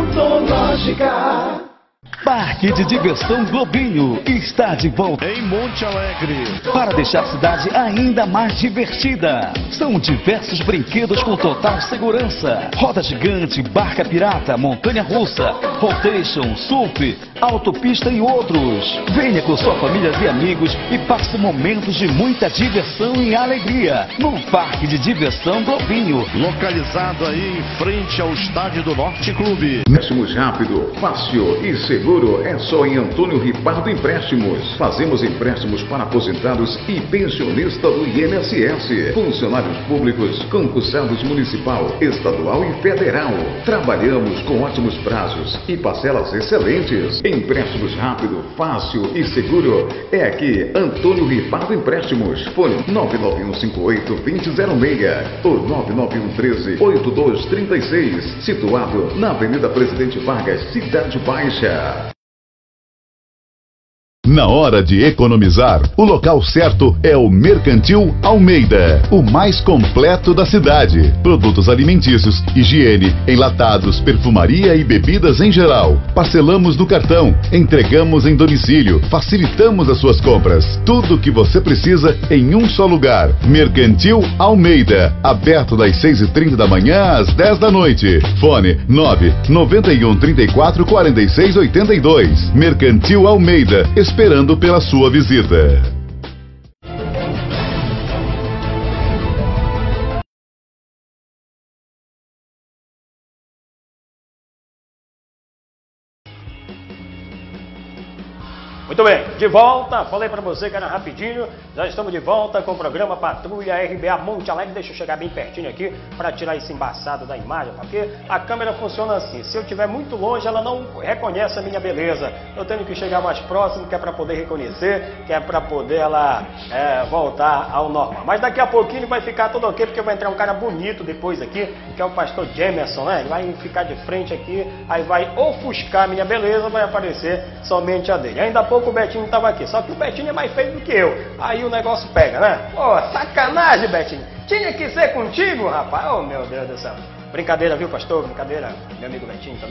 odontológica. Parque de Diversão Globinho está de volta em Monte Alegre para deixar a cidade ainda mais divertida. São diversos brinquedos com total segurança: roda gigante, barca pirata, montanha-russa, rotation, surf, autopista e outros. Venha com sua família e amigos e passe momentos de muita diversão e alegria no Parque de Diversão Globinho, localizado aí em frente ao Estádio do Norte Clube. Empréstimos rápido, fácil e seguro é só em Antônio Ripardo Empréstimos. Fazemos empréstimos para aposentados e pensionistas do I N S S, funcionários públicos, concursados municipal, estadual e federal. Trabalhamos com ótimos prazos e parcelas excelentes. Empréstimos rápido, fácil e seguro é aqui, Antônio Ripardo Empréstimos. Fone nove nove um cinco oito, dois zero zero seis ou nove nove um um três, oito dois três seis. Situado na Avenida Presidente Vargas, Cidade Baixa. Na hora de economizar, o local certo é o Mercantil Almeida, o mais completo da cidade. Produtos alimentícios, higiene, enlatados, perfumaria e bebidas em geral. Parcelamos no cartão, entregamos em domicílio, facilitamos as suas compras. Tudo o que você precisa em um só lugar. Mercantil Almeida, aberto das seis e trinta da manhã às dez da noite. Fone nove nove um, três quatro, quatro seis oito dois. Mercantil Almeida, esperando pela sua visita. Muito bem, de volta, falei para você que era rapidinho, já estamos de volta com o programa Patrulha R B A Monte Alegre. Deixa eu chegar bem pertinho aqui para tirar esse embaçado da imagem, porque a câmera funciona assim, se eu estiver muito longe ela não reconhece a minha beleza, eu tenho que chegar mais próximo, que é para poder reconhecer, que é para poder ela é, voltar ao normal. Mas daqui a pouquinho vai ficar tudo ok, porque vai entrar um cara bonito depois aqui, que é o pastor Jamerson, né? Ele vai ficar de frente aqui, aí vai ofuscar a minha beleza, vai aparecer somente a dele. Ainda há pouco o Betinho estava aqui, só que o Betinho é mais feio do que eu. Aí o negócio pega, né? Pô, sacanagem, Betinho. Tinha que ser contigo, rapaz. Oh, meu Deus do céu. Brincadeira, viu, pastor? Brincadeira. Meu amigo Betinho também.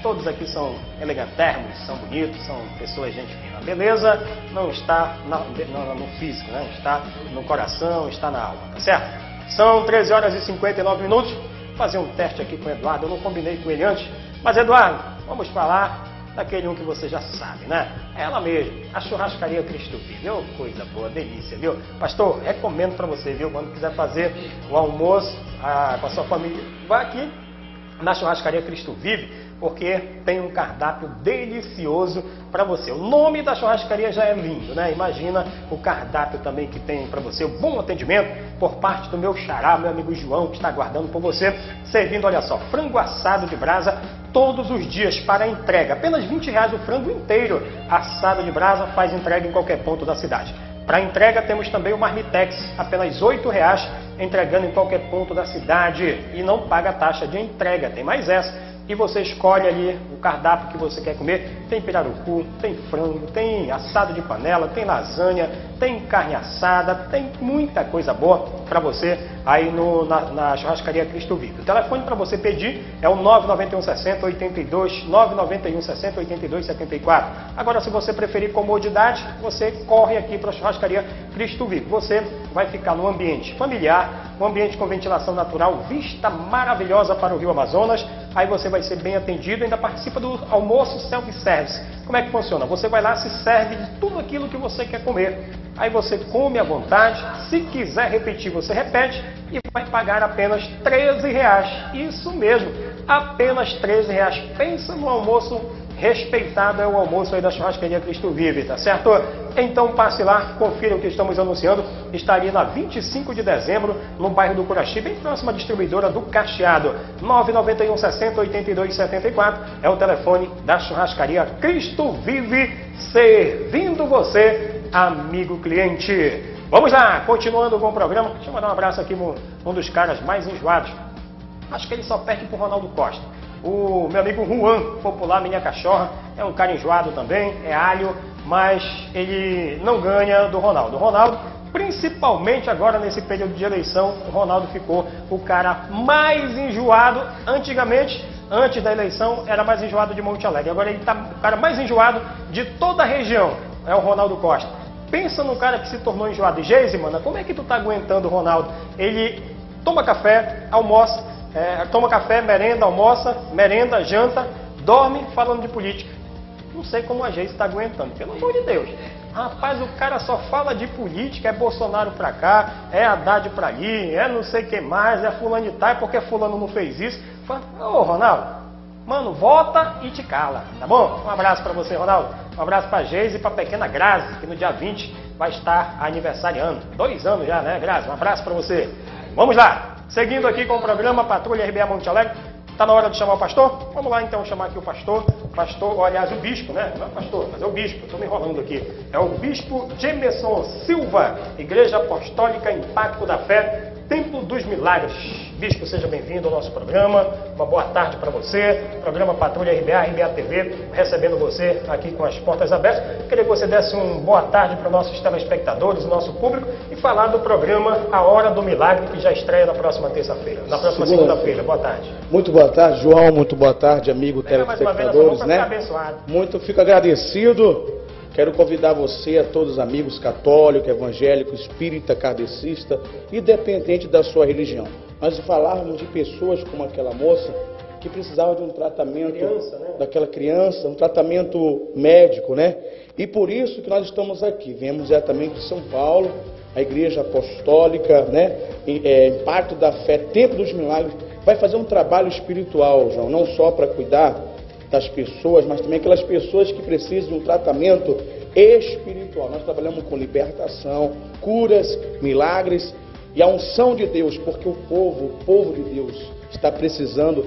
todos aqui são elegantérrimos, são bonitos, são pessoas gente fina. A beleza não está na, no, no físico, né? Está no coração, está na alma, tá certo? São treze horas e cinquenta e nove minutos. Vou fazer um teste aqui com o Eduardo, eu não combinei com ele antes. Mas Eduardo, vamos falar daquele um que você já sabe, né? Ela mesmo, a churrascaria Cristo Vive. Oh, coisa boa, delícia, viu? Pastor, recomendo para você, viu? Quando quiser fazer o almoço ah, com a sua família, vai aqui na churrascaria Cristo Vive, porque tem um cardápio delicioso para você. O nome da churrascaria já é lindo, né? Imagina o cardápio também que tem para você, o bom atendimento por parte do meu xará, meu amigo João, que está aguardando por você, servindo, olha só, frango assado de brasa todos os dias para entrega. Apenas vinte reais o frango inteiro assado de brasa, faz entrega em qualquer ponto da cidade. Para entrega temos também o Marmitex, apenas oito reais, entregando em qualquer ponto da cidade e não paga taxa de entrega. Tem mais essa. E você escolhe ali o cardápio que você quer comer. Tem pirarucu, tem frango, tem assado de panela, tem lasanha, tem carne assada, tem muita coisa boa para você aí no, na, na churrascaria Cristo Vive. O telefone para você pedir é o nove nove um sessenta, oitenta e dois, nove nove um sessenta, oitenta e dois, setenta e quatro. Agora, se você preferir comodidade, você corre aqui para a churrascaria Cristo Vive. Você vai ficar no ambiente familiar, um ambiente com ventilação natural, vista maravilhosa para o Rio Amazonas. Aí você vai ser bem atendido, ainda participa do almoço self-service. Como é que funciona? Você vai lá, se serve de tudo aquilo que você quer comer. Aí você come à vontade, se quiser repetir, você repete e vai pagar apenas treze reais. Isso mesmo, apenas treze reais. Pensa no almoço respeitado, é o almoço aí da churrascaria Cristo Vive, tá certo? Então passe lá, confira o que estamos anunciando. Estaria na vinte e cinco de dezembro, no bairro do Curaxi, bem próxima à distribuidora do Cacheado. nove nove um sessenta, oitenta e dois, setenta e quatro é o telefone da churrascaria Cristo Vive, servindo você, amigo cliente. Vamos lá, continuando com o programa. Deixa eu mandar um abraço aqui para um dos caras mais enjoados. Acho que ele só perde pro Ronaldo Costa. O meu amigo Juan, popular Minha Cachorra, é um cara enjoado também, é alho, mas ele não ganha do Ronaldo. O Ronaldo, principalmente agora nesse período de eleição, o Ronaldo ficou o cara mais enjoado. Antigamente, antes da eleição, era mais enjoado de Monte Alegre. Agora ele está o cara mais enjoado de toda a região, é o Ronaldo Costa. Pensa no cara que se tornou enjoado. E Geise, mano, como é que tu tá aguentando o Ronaldo? Ele toma café, almoça, É, toma café, merenda, almoça, merenda, janta, dorme falando de política. Não sei como a Geise está aguentando, pelo amor de Deus. Rapaz, o cara só fala de política, é Bolsonaro pra cá, é Haddad pra ali, é não sei o que mais, é fulano de tal, é porque fulano não fez isso. Fala, ô Ronaldo, mano, vota e te cala, tá bom? Um abraço pra você, Ronaldo. Um abraço pra Geise e pra pequena Grazi, que no dia vinte vai estar aniversariando. Dois anos já, né, Grazi? Um abraço pra você. Vamos lá! Seguindo aqui com o programa Patrulha R B A Monte Alegre, está na hora de chamar o pastor? Vamos lá então chamar aqui o pastor, pastor, ou, aliás o bispo, né? Não é o pastor, mas é o bispo, estou me enrolando aqui. É o bispo Gemerson Silva, Igreja Apostólica Impacto da Fé, Templo dos Milagres. Bispo, seja bem-vindo ao nosso programa, uma boa tarde para você, programa Patrulha R B A, R B A T V, recebendo você aqui com as portas abertas. Queria que você desse uma boa tarde para os nossos telespectadores, o nosso público, e falar do programa A Hora do Milagre, que já estreia na próxima terça-feira, na próxima segunda-feira. Boa tarde. Muito boa tarde, João, muito boa tarde, amigo telespectadores, né? Abençoado. Muito fico agradecido. Quero convidar você, a todos os amigos católicos, evangélicos, espírita, kardecista, independente da sua religião. Nós falarmos de pessoas como aquela moça que precisava de um tratamento, criança, né? Daquela criança, um tratamento médico, né? E por isso que nós estamos aqui. Viemos diretamente de São Paulo, a Igreja Apostólica, né? E, é, Impacto da Fé, Templo dos Milagres, vai fazer um trabalho espiritual, João, não só para cuidar das pessoas, mas também aquelas pessoas que precisam de um tratamento espiritual. Nós trabalhamos com libertação, curas, milagres e a unção de Deus, porque o povo, o povo de Deus está precisando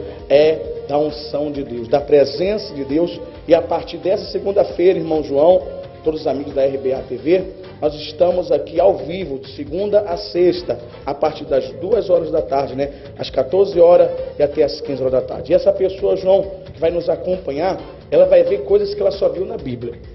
é da unção de Deus, da presença de Deus. E a partir dessa segunda-feira, irmão João, todos os amigos da R B A T V, nós estamos aqui ao vivo, de segunda a sexta, a partir das duas horas da tarde, né? Às quatorze horas e até às quinze horas da tarde. E essa pessoa, João, que vai nos acompanhar, ela vai ver coisas que ela só viu na Bíblia.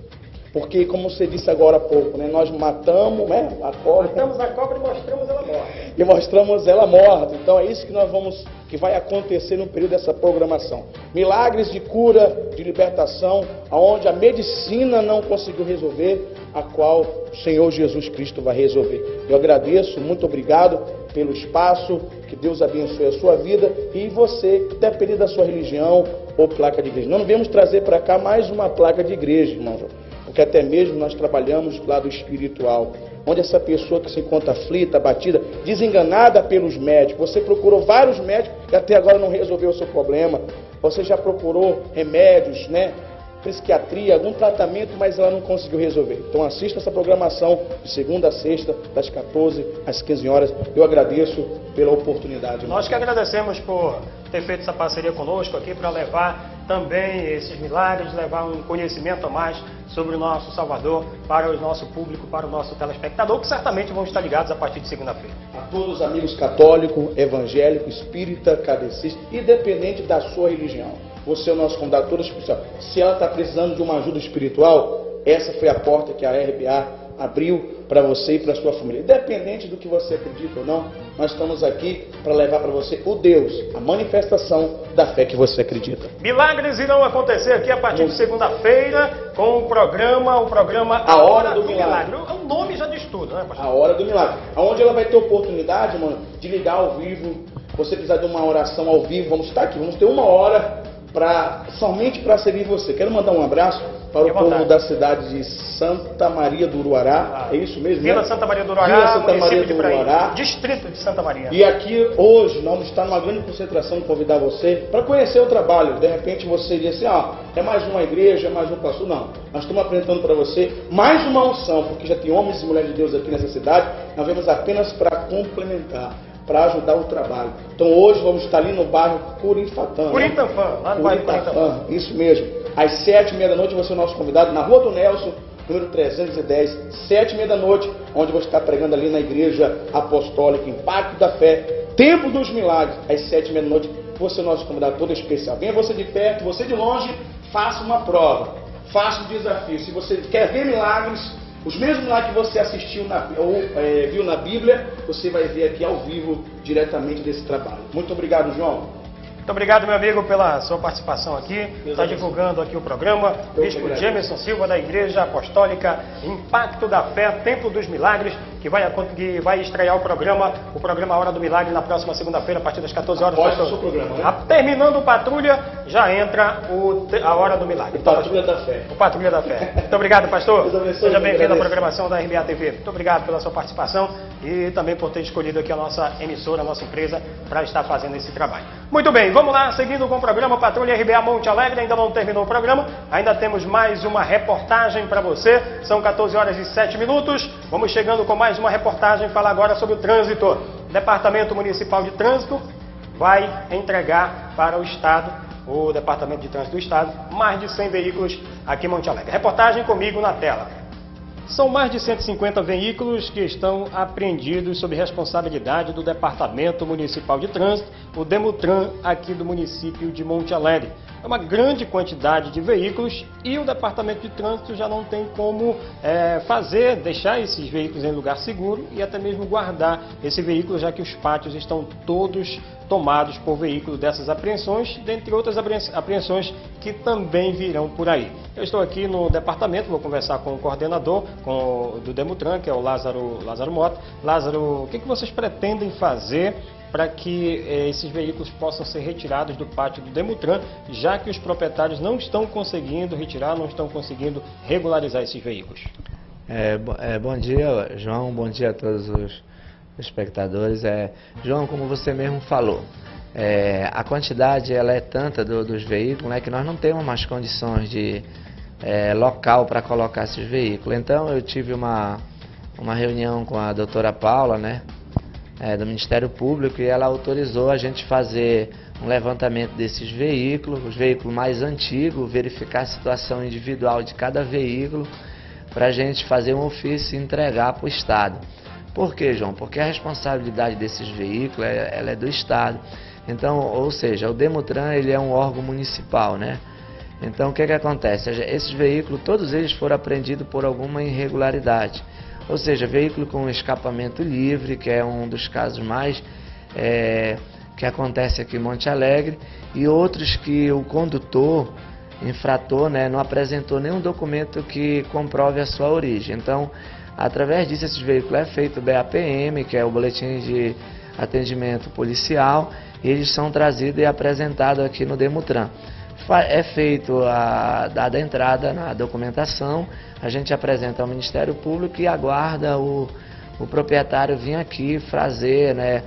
Porque, como você disse agora há pouco, né, nós matamos, né, a cobra. Matamos a cobra e mostramos ela morta. E mostramos ela morta. Então é isso que nós vamos, que vai acontecer no período dessa programação. Milagres de cura, de libertação, aonde a medicina não conseguiu resolver, a qual o Senhor Jesus Cristo vai resolver. Eu agradeço, muito obrigado pelo espaço, que Deus abençoe a sua vida e você, depende da sua religião ou placa de igreja. Nós não viemos trazer para cá mais uma placa de igreja, irmão João, porque até mesmo nós trabalhamos do lado espiritual, onde essa pessoa que se encontra aflita, abatida, desenganada pelos médicos, você procurou vários médicos e até agora não resolveu o seu problema, você já procurou remédios, né, psiquiatria, algum tratamento, mas ela não conseguiu resolver. Então assista essa programação de segunda a sexta, das quatorze às quinze horas. Eu agradeço pela oportunidade. Nós que agradecemos por ter feito essa parceria conosco aqui para levar também esses milagres, levar um conhecimento a mais sobre o nosso Salvador para o nosso público, para o nosso telespectador, que certamente vão estar ligados a partir de segunda-feira. A todos os amigos católicos, evangélicos, espírita, kardecista, independente da sua religião. Você é o nosso convidado especial. Se ela está precisando de uma ajuda espiritual, essa foi a porta que a R B A abriu para você e para a sua família. Independente do que você acredita ou não, nós estamos aqui para levar para você o Deus, a manifestação da fé que você acredita. Milagres irão acontecer aqui a partir de segunda-feira com o programa, o programa A Hora do Milagre. O nome já diz tudo, né, pastor? A Hora do Milagre. Onde ela vai ter oportunidade, mano, de ligar ao vivo. Você precisar de uma oração ao vivo, vamos estar aqui. Vamos ter uma hora Pra, somente para servir você. Quero mandar um abraço para o povo da cidade de Santa Maria do Uruará. Ah, é isso mesmo? Vila né? Santa Maria do Uruará, Vila Santa Maria do Uruará, distrito de Santa Maria. E aqui hoje nós vamos estar numa grande concentração de convidar você para conhecer o trabalho. De repente você diz assim, ó, é mais uma igreja, é mais um pastor. Não, nós estamos apresentando para você mais uma unção, porque já tem homens e mulheres de Deus aqui nessa cidade. Nós vemos apenas para complementar, para ajudar o trabalho. Então hoje vamos estar ali no bairro Curintatã. Curintatã, né? Lá no bairro Curintatã. Isso mesmo. Às sete e meia da noite você é o nosso convidado na Rua do Nelson, número trezentos e dez, sete e meia da noite, onde você está pregando ali na Igreja Apostólica Impacto da Fé, Templo dos Milagres, às sete e meia da noite. Você é o nosso convidado todo especial. Venha você de perto, você de longe, faça uma prova, faça um desafio. Se você quer ver milagres, os mesmos lá que você assistiu na, ou é, viu na Bíblia, você vai ver aqui ao vivo, diretamente desse trabalho. Muito obrigado, João. Muito obrigado, meu amigo, pela sua participação aqui. Está divulgando aqui o programa. Bispo Jamerson Silva, da Igreja Apostólica Impacto da Fé, Templo dos Milagres, que vai, que vai estrear o programa, o programa Hora do Milagre, na próxima segunda-feira, a partir das quatorze horas. Após o seu programa, né? A, terminando o Patrulha, já entra o, a Hora do Milagre. O Patrulha da Fé. O Patrulha da Fé. Muito obrigado, pastor. Seja bem-vindo à programação da R B A T V. Muito obrigado pela sua participação e também por ter escolhido aqui a nossa emissora, a nossa empresa, para estar fazendo esse trabalho. Muito bem, vamos lá, seguindo com o programa Patrulha R B A Monte Alegre. Ainda não terminou o programa, ainda temos mais uma reportagem para você. São quatorze horas e sete minutos. Vamos chegando com mais uma reportagem. Falar agora sobre o trânsito. O Departamento Municipal de Trânsito vai entregar para o Estado, o Departamento de Trânsito do Estado, mais de cem veículos aqui em Monte Alegre. Reportagem comigo na tela. São mais de cento e cinquenta veículos que estão apreendidos sob responsabilidade do Departamento Municipal de Trânsito, o Demutran, aqui do município de Monte Alegre. É uma grande quantidade de veículos e o Departamento de Trânsito já não tem como é, fazer, deixar esses veículos em lugar seguro e até mesmo guardar esse veículo, já que os pátios estão todos tomados por veículos dessas apreensões, dentre outras apreensões que também virão por aí. Eu estou aqui no departamento, vou conversar com o coordenador com, do Demutran, que é o Lázaro, Lázaro Mota. Lázaro, o que, que vocês pretendem fazer para que eh, esses veículos possam ser retirados do pátio do Demutran, já que os proprietários não estão conseguindo retirar, não estão conseguindo regularizar esses veículos? É, é, bom dia, João, bom dia a todos os espectadores. É, João, como você mesmo falou, é, a quantidade ela é tanta do, dos veículos, né, que nós não temos mais condições de é, local para colocar esses veículos. Então eu tive uma, uma reunião com a doutora Paula, né, é, do Ministério Público, e ela autorizou a gente fazer um levantamento desses veículos, os veículos mais antigos, verificar a situação individual de cada veículo, para a gente fazer um ofício e entregar para o Estado. Por quê, João? Porque a responsabilidade desses veículos é, ela é do Estado. Então, ou seja, o Demutran ele é um órgão municipal, né? Então o que que acontece? Esses veículos, todos eles foram apreendidos por alguma irregularidade. Ou seja, veículo com escapamento livre, que é um dos casos mais é, que acontece aqui em Monte Alegre, e outros que o condutor, infrator, né, não apresentou nenhum documento que comprove a sua origem. Então, através disso, esses veículos é feito o B A P M, que é o Boletim de Atendimento Policial, e eles são trazidos e apresentados aqui no Demutran. É feito a dada entrada na documentação, a gente apresenta ao Ministério Público e aguarda o, o proprietário vir aqui fazer, né,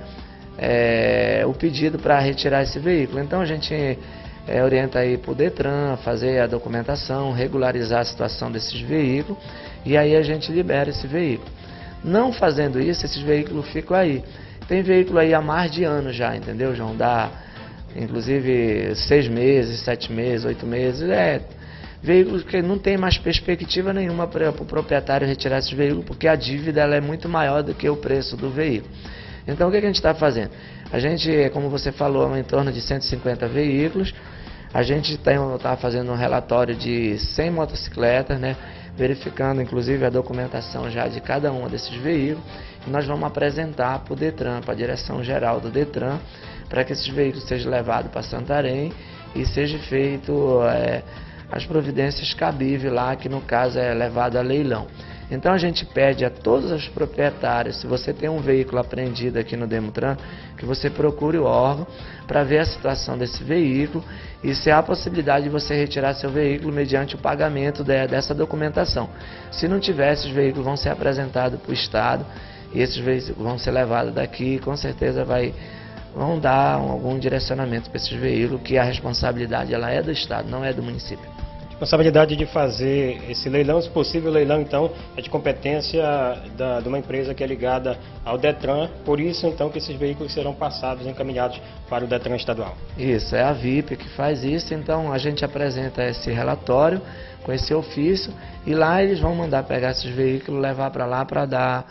é, o pedido para retirar esse veículo. Então a gente é, orienta aí para o Detran fazer a documentação, regularizar a situação desses veículos e aí a gente libera esse veículo. Não fazendo isso, esses veículos ficam aí. Tem veículo aí há mais de ano já, entendeu, João? Dá inclusive seis meses, sete meses, oito meses, é veículos que não tem mais perspectiva nenhuma para o pro proprietário retirar esses veículos, porque a dívida ela é muito maior do que o preço do veículo. Então o que a gente está fazendo? A gente, como você falou, em torno de cento e cinquenta veículos, a gente está fazendo um relatório de cem motocicletas, né, verificando inclusive a documentação já de cada um desses veículos, e nós vamos apresentar para o Detran, para a direção geral do Detran, para que esses veículos sejam levados para Santarém e seja feito é, as providências cabíveis lá, que no caso é levado a leilão. Então a gente pede a todos os proprietários, se você tem um veículo apreendido aqui no Demutran, que você procure o órgão para ver a situação desse veículo e se há a possibilidade de você retirar seu veículo mediante o pagamento de, dessa documentação. Se não tiver, esses veículos vão ser apresentados para o Estado e esses veículos vão ser levados daqui e com certeza vai... vão dar algum direcionamento para esses veículos, que a responsabilidade ela é do Estado, não é do município. A responsabilidade de fazer esse leilão, se possível, o leilão então é de competência da, de uma empresa que é ligada ao Detran, por isso então que esses veículos serão passados, encaminhados para o Detran estadual. Isso, é a V I P que faz isso, então a gente apresenta esse relatório com esse ofício e lá eles vão mandar pegar esses veículos, levar para lá para dar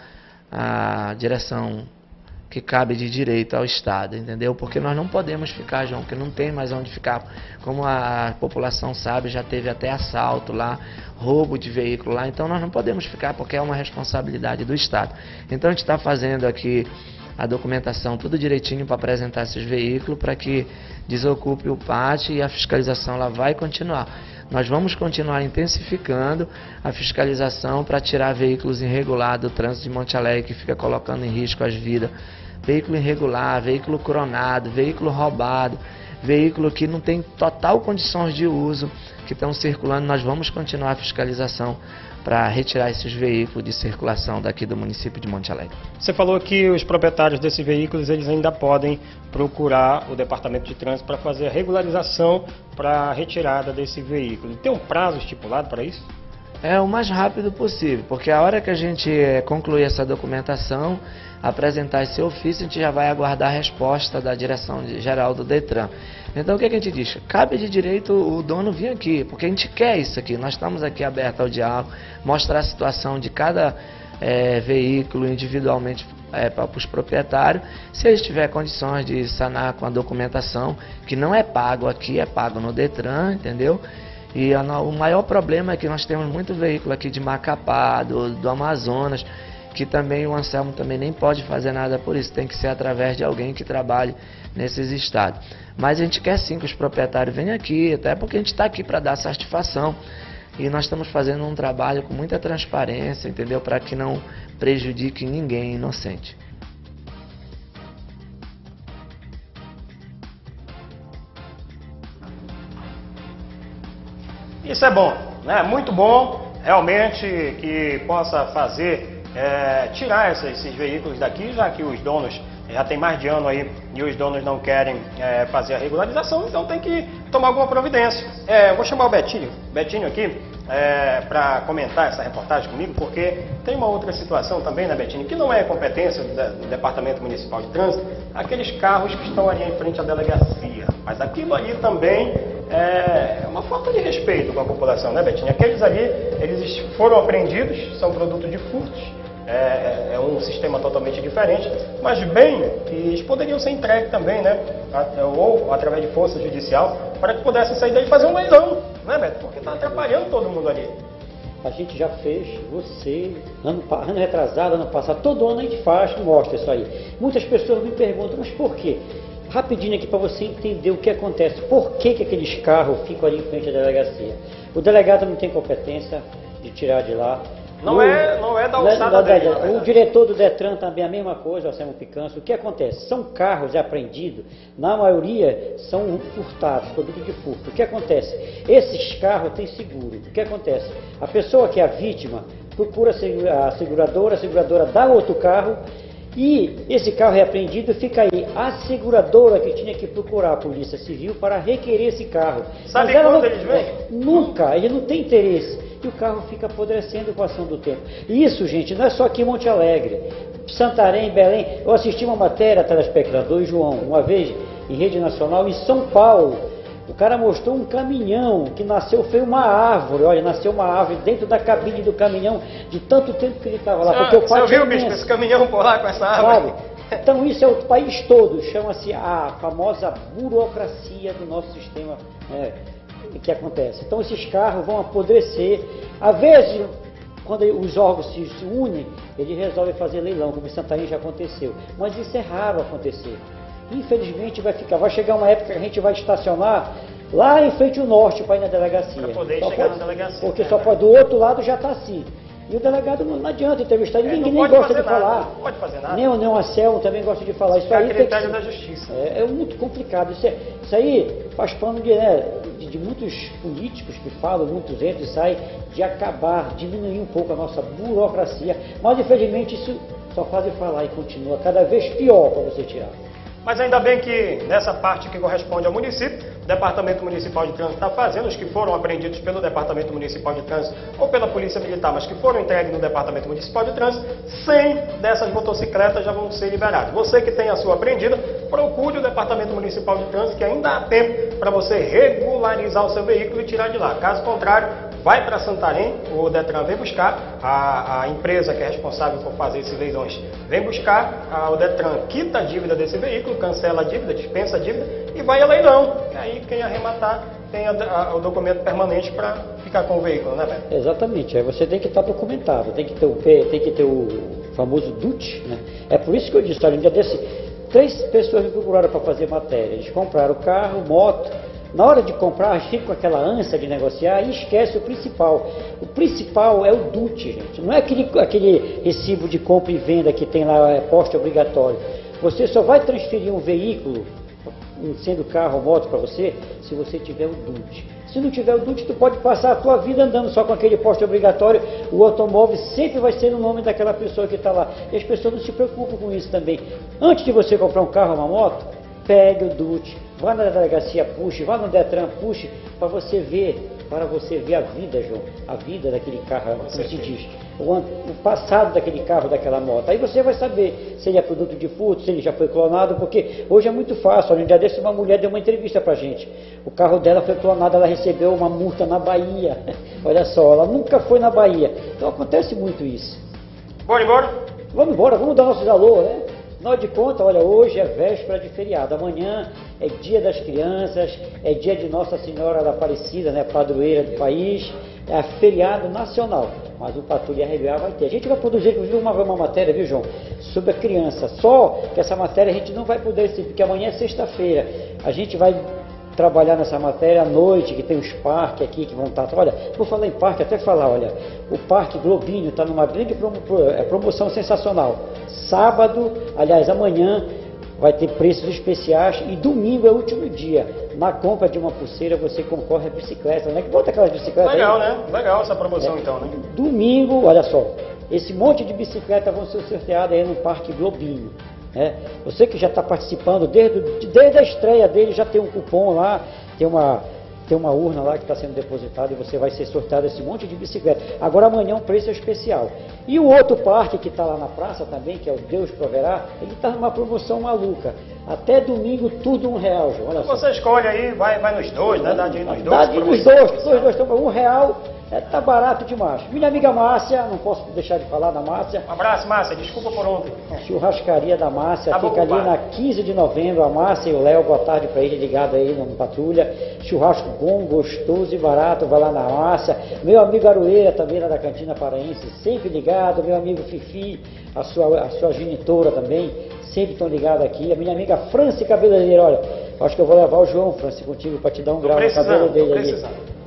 a direção que cabe de direito ao Estado, entendeu? Porque nós não podemos ficar, João, porque não tem mais onde ficar. Como a população sabe, já teve até assalto lá, roubo de veículo lá, então nós não podemos ficar porque é uma responsabilidade do Estado. Então a gente está fazendo aqui a documentação tudo direitinho para apresentar esses veículos, para que desocupe o pátio e a fiscalização lá vai continuar. Nós vamos continuar intensificando a fiscalização para tirar veículos irregulares do trânsito de Monte Alegre, que fica colocando em risco as vidas. Veículo irregular, veículo cronado, veículo roubado, veículo que não tem total condições de uso, que estão circulando. Nós vamos continuar a fiscalização para retirar esses veículos de circulação daqui do município de Monte Alegre. Você falou que os proprietários desses veículos eles ainda podem procurar o Departamento de Trânsito para fazer a regularização para a retirada desse veículo. Tem um prazo estipulado para isso? É o mais rápido possível, porque a hora que a gente concluir essa documentação, apresentar esse ofício, a gente já vai aguardar a resposta da direção geral do Detran. Então o que a gente diz? Cabe de direito o dono vir aqui, porque a gente quer isso aqui. Nós estamos aqui abertos ao diálogo, mostrar a situação de cada é, veículo individualmente é, para os proprietários. Se eles tiverem condições de sanar com a documentação, que não é pago aqui, é pago no Detran, entendeu? E a, o maior problema é que nós temos muito veículo aqui de Macapá, do, do Amazonas, que também o Anselmo também nem pode fazer nada por isso, tem que ser através de alguém que trabalhe nesses estados. Mas a gente quer sim que os proprietários venham aqui, até porque a gente está aqui para dar satisfação e nós estamos fazendo um trabalho com muita transparência, entendeu? Para que não prejudique ninguém inocente. Isso é bom, né? Muito bom, realmente, que possa fazer, é, tirar esses, esses veículos daqui, já que os donos, já tem mais de ano aí, e os donos não querem é, fazer a regularização, então tem que tomar alguma providência. É, vou chamar o Betinho, Betinho aqui, é, para comentar essa reportagem comigo, porque tem uma outra situação também, né, Betinho, que não é competência do, do Departamento Municipal de Trânsito, aqueles carros que estão ali em frente à delegacia, mas aquilo ali também é uma falta de respeito com a população, né, Betinho? Aqueles ali, eles foram apreendidos, são produto de furtos, é, é um sistema totalmente diferente, mas bem que eles poderiam ser entregues também, né, ou através de força judicial, para que pudessem sair daí e fazer um leilão. né, Beto? Porque está atrapalhando todo mundo ali. A gente já fez, você, ano, ano retrasado, ano passado, todo ano a gente faz, mostra isso aí. Muitas pessoas me perguntam, mas por quê? Rapidinho aqui para você entender o que acontece. Por que, que aqueles carros ficam ali em frente à delegacia? O delegado não tem competência de tirar de lá. Não, o, é, não é da alçada não, dele. O diretor do Detran também a mesma coisa, o Samuel Picanço. O que acontece? São carros apreendidos, na maioria são furtados, produto de furto. O que acontece? Esses carros têm seguro. O que acontece? A pessoa que é a vítima procura a seguradora, a seguradora dá outro carro e esse carro é apreendido, fica aí a seguradora que tinha que procurar a Polícia Civil para requerer esse carro. Sabe quando não, eles vêm? Nunca, ele não tem interesse. E o carro fica apodrecendo com a ação do tempo. E isso, gente, não é só aqui em Monte Alegre. Santarém, Belém. Eu assisti uma matéria, telespectador e João, uma vez em rede nacional, em São Paulo. O cara mostrou um caminhão que nasceu, foi uma árvore. Olha, nasceu uma árvore dentro da cabine do caminhão, de tanto tempo que ele estava lá. Porque o pai você viu, bicho, esse caminhão por lá com essa árvore? Sabe? Então isso é o país todo, chama-se a famosa burocracia do nosso sistema, né, que acontece. Então esses carros vão apodrecer. Às vezes, quando os órgãos se, se unem, eles resolvem fazer leilão, como em Santarém já aconteceu. Mas isso é raro acontecer. Infelizmente vai ficar, vai chegar uma época que a gente vai estacionar lá em frente ao norte para ir na delegacia. Para poder só chegar pode, na delegacia. Porque né? Só pode, do outro lado já está assim. E o delegado não, não adianta entrevistar, é, ninguém nem gosta de nada, falar. Não pode fazer nada. Nem o Neo Anselmo também gosta de falar. Isso, isso aí é tem critério que, da justiça. É, é muito complicado. Isso, é, isso aí faz pano de, né, de, de muitos políticos que falam, muitos entram e saem, de acabar, diminuir um pouco a nossa burocracia. Mas infelizmente isso só faz falar e continua cada vez pior para você tirar. Mas ainda bem que nessa parte que corresponde ao município, o Departamento Municipal de Trânsito está fazendo, os que foram apreendidos pelo Departamento Municipal de Trânsito ou pela Polícia Militar, mas que foram entregues no Departamento Municipal de Trânsito, cem dessas motocicletas já vão ser liberadas. Você que tem a sua apreendida, procure o Departamento Municipal de Trânsito, que ainda há tempo para você regularizar o seu veículo e tirar de lá. Caso contrário, vai para Santarém, o Detran vem buscar, a, a empresa que é responsável por fazer esses leilões vem buscar, a, o Detran quita a dívida desse veículo, cancela a dívida, dispensa a dívida e vai a leilão. E aí quem arrematar tem a, a, o documento permanente para ficar com o veículo, né, Beto? Exatamente, aí você tem que estar documentado, tem que ter o, tem que ter o famoso D U T, né? É por isso que eu disse, olha, um dia desse, três pessoas me procuraram para fazer matéria, eles compraram carro, moto. Na hora de comprar, fica com aquela ânsia de negociar e esquece o principal. O principal é o D U T, gente. Não é aquele, aquele recibo de compra e venda que tem lá, é poste obrigatório. Você só vai transferir um veículo, sendo carro ou moto para você, se você tiver o D U T. Se não tiver o D U T, tu pode passar a tua vida andando só com aquele poste obrigatório. O automóvel sempre vai ser no nome daquela pessoa que está lá. E as pessoas não se preocupam com isso também. Antes de você comprar um carro ou uma moto, pegue o D U T. Vá na delegacia, puxe, vá no Detran, puxe, para você ver, para você ver a vida, João, a vida daquele carro, como se diz, o, o passado daquele carro, daquela moto. Aí você vai saber se ele é produto de furto, se ele já foi clonado, porque hoje é muito fácil. Olha, um dia desse uma mulher deu uma entrevista pra gente. O carro dela foi clonado, ela recebeu uma multa na Bahia. Olha só, ela nunca foi na Bahia. Então acontece muito isso. Bora embora? Vamos embora, vamos dar nossos alô, né? Afinal de contas, olha, hoje é véspera de feriado, amanhã é dia das crianças, é dia de Nossa Senhora da Aparecida, né, padroeira do país, é feriado nacional, mas o Patrulha R B A vai ter. A gente vai produzir, inclusive, uma, uma matéria, viu, João, sobre a criança, só que essa matéria a gente não vai poder receber, porque amanhã é sexta-feira, a gente vai trabalhar nessa matéria à noite, que tem os parques aqui que vão estar. Olha, vou falar em parque, até falar, olha, o Parque Globinho está numa grande promo, promoção sensacional. Sábado, aliás, amanhã, vai ter preços especiais e domingo é o último dia. Na compra de uma pulseira você concorre a bicicleta, né? Que bota aquelas bicicletas. Legal, aí, né? Legal essa promoção é, então, né? Domingo, olha só, esse monte de bicicleta vão ser sorteadas aí no Parque Globinho. É, você que já está participando desde, desde a estreia dele, já tem um cupom lá, tem uma, tem uma urna lá que está sendo depositada e você vai ser sorteado esse monte de bicicleta. Agora amanhã o preço é especial. E o outro parque que está lá na praça também, que é o Deus Proverá, ele está numa promoção maluca. Até domingo, tudo um real, João. Olha só. Você escolhe aí, vai, vai nos dois, né? Dá dinheiro nos dois. Dá dinheiro nos dois, dois, dois, estão um real. É, tá barato demais. Minha amiga Márcia, não posso deixar de falar da Márcia. Um abraço, Márcia, desculpa por ontem. Churrascaria da Márcia, Tá fica bom, ali compadre. na quinze de novembro. A Márcia e o Léo, boa tarde pra ele, ligado aí no Patrulha. Churrasco bom, gostoso e barato, vai lá na Márcia. Meu amigo Aroeira, também lá da Cantina Paraense, sempre ligado. Meu amigo Fifi, a sua, a sua genitora também, sempre estão ligados aqui. A minha amiga Franci Cabeleireira, olha, acho que eu vou levar o João, Franci, contigo, pra te dar um grau no cabelo dele aí.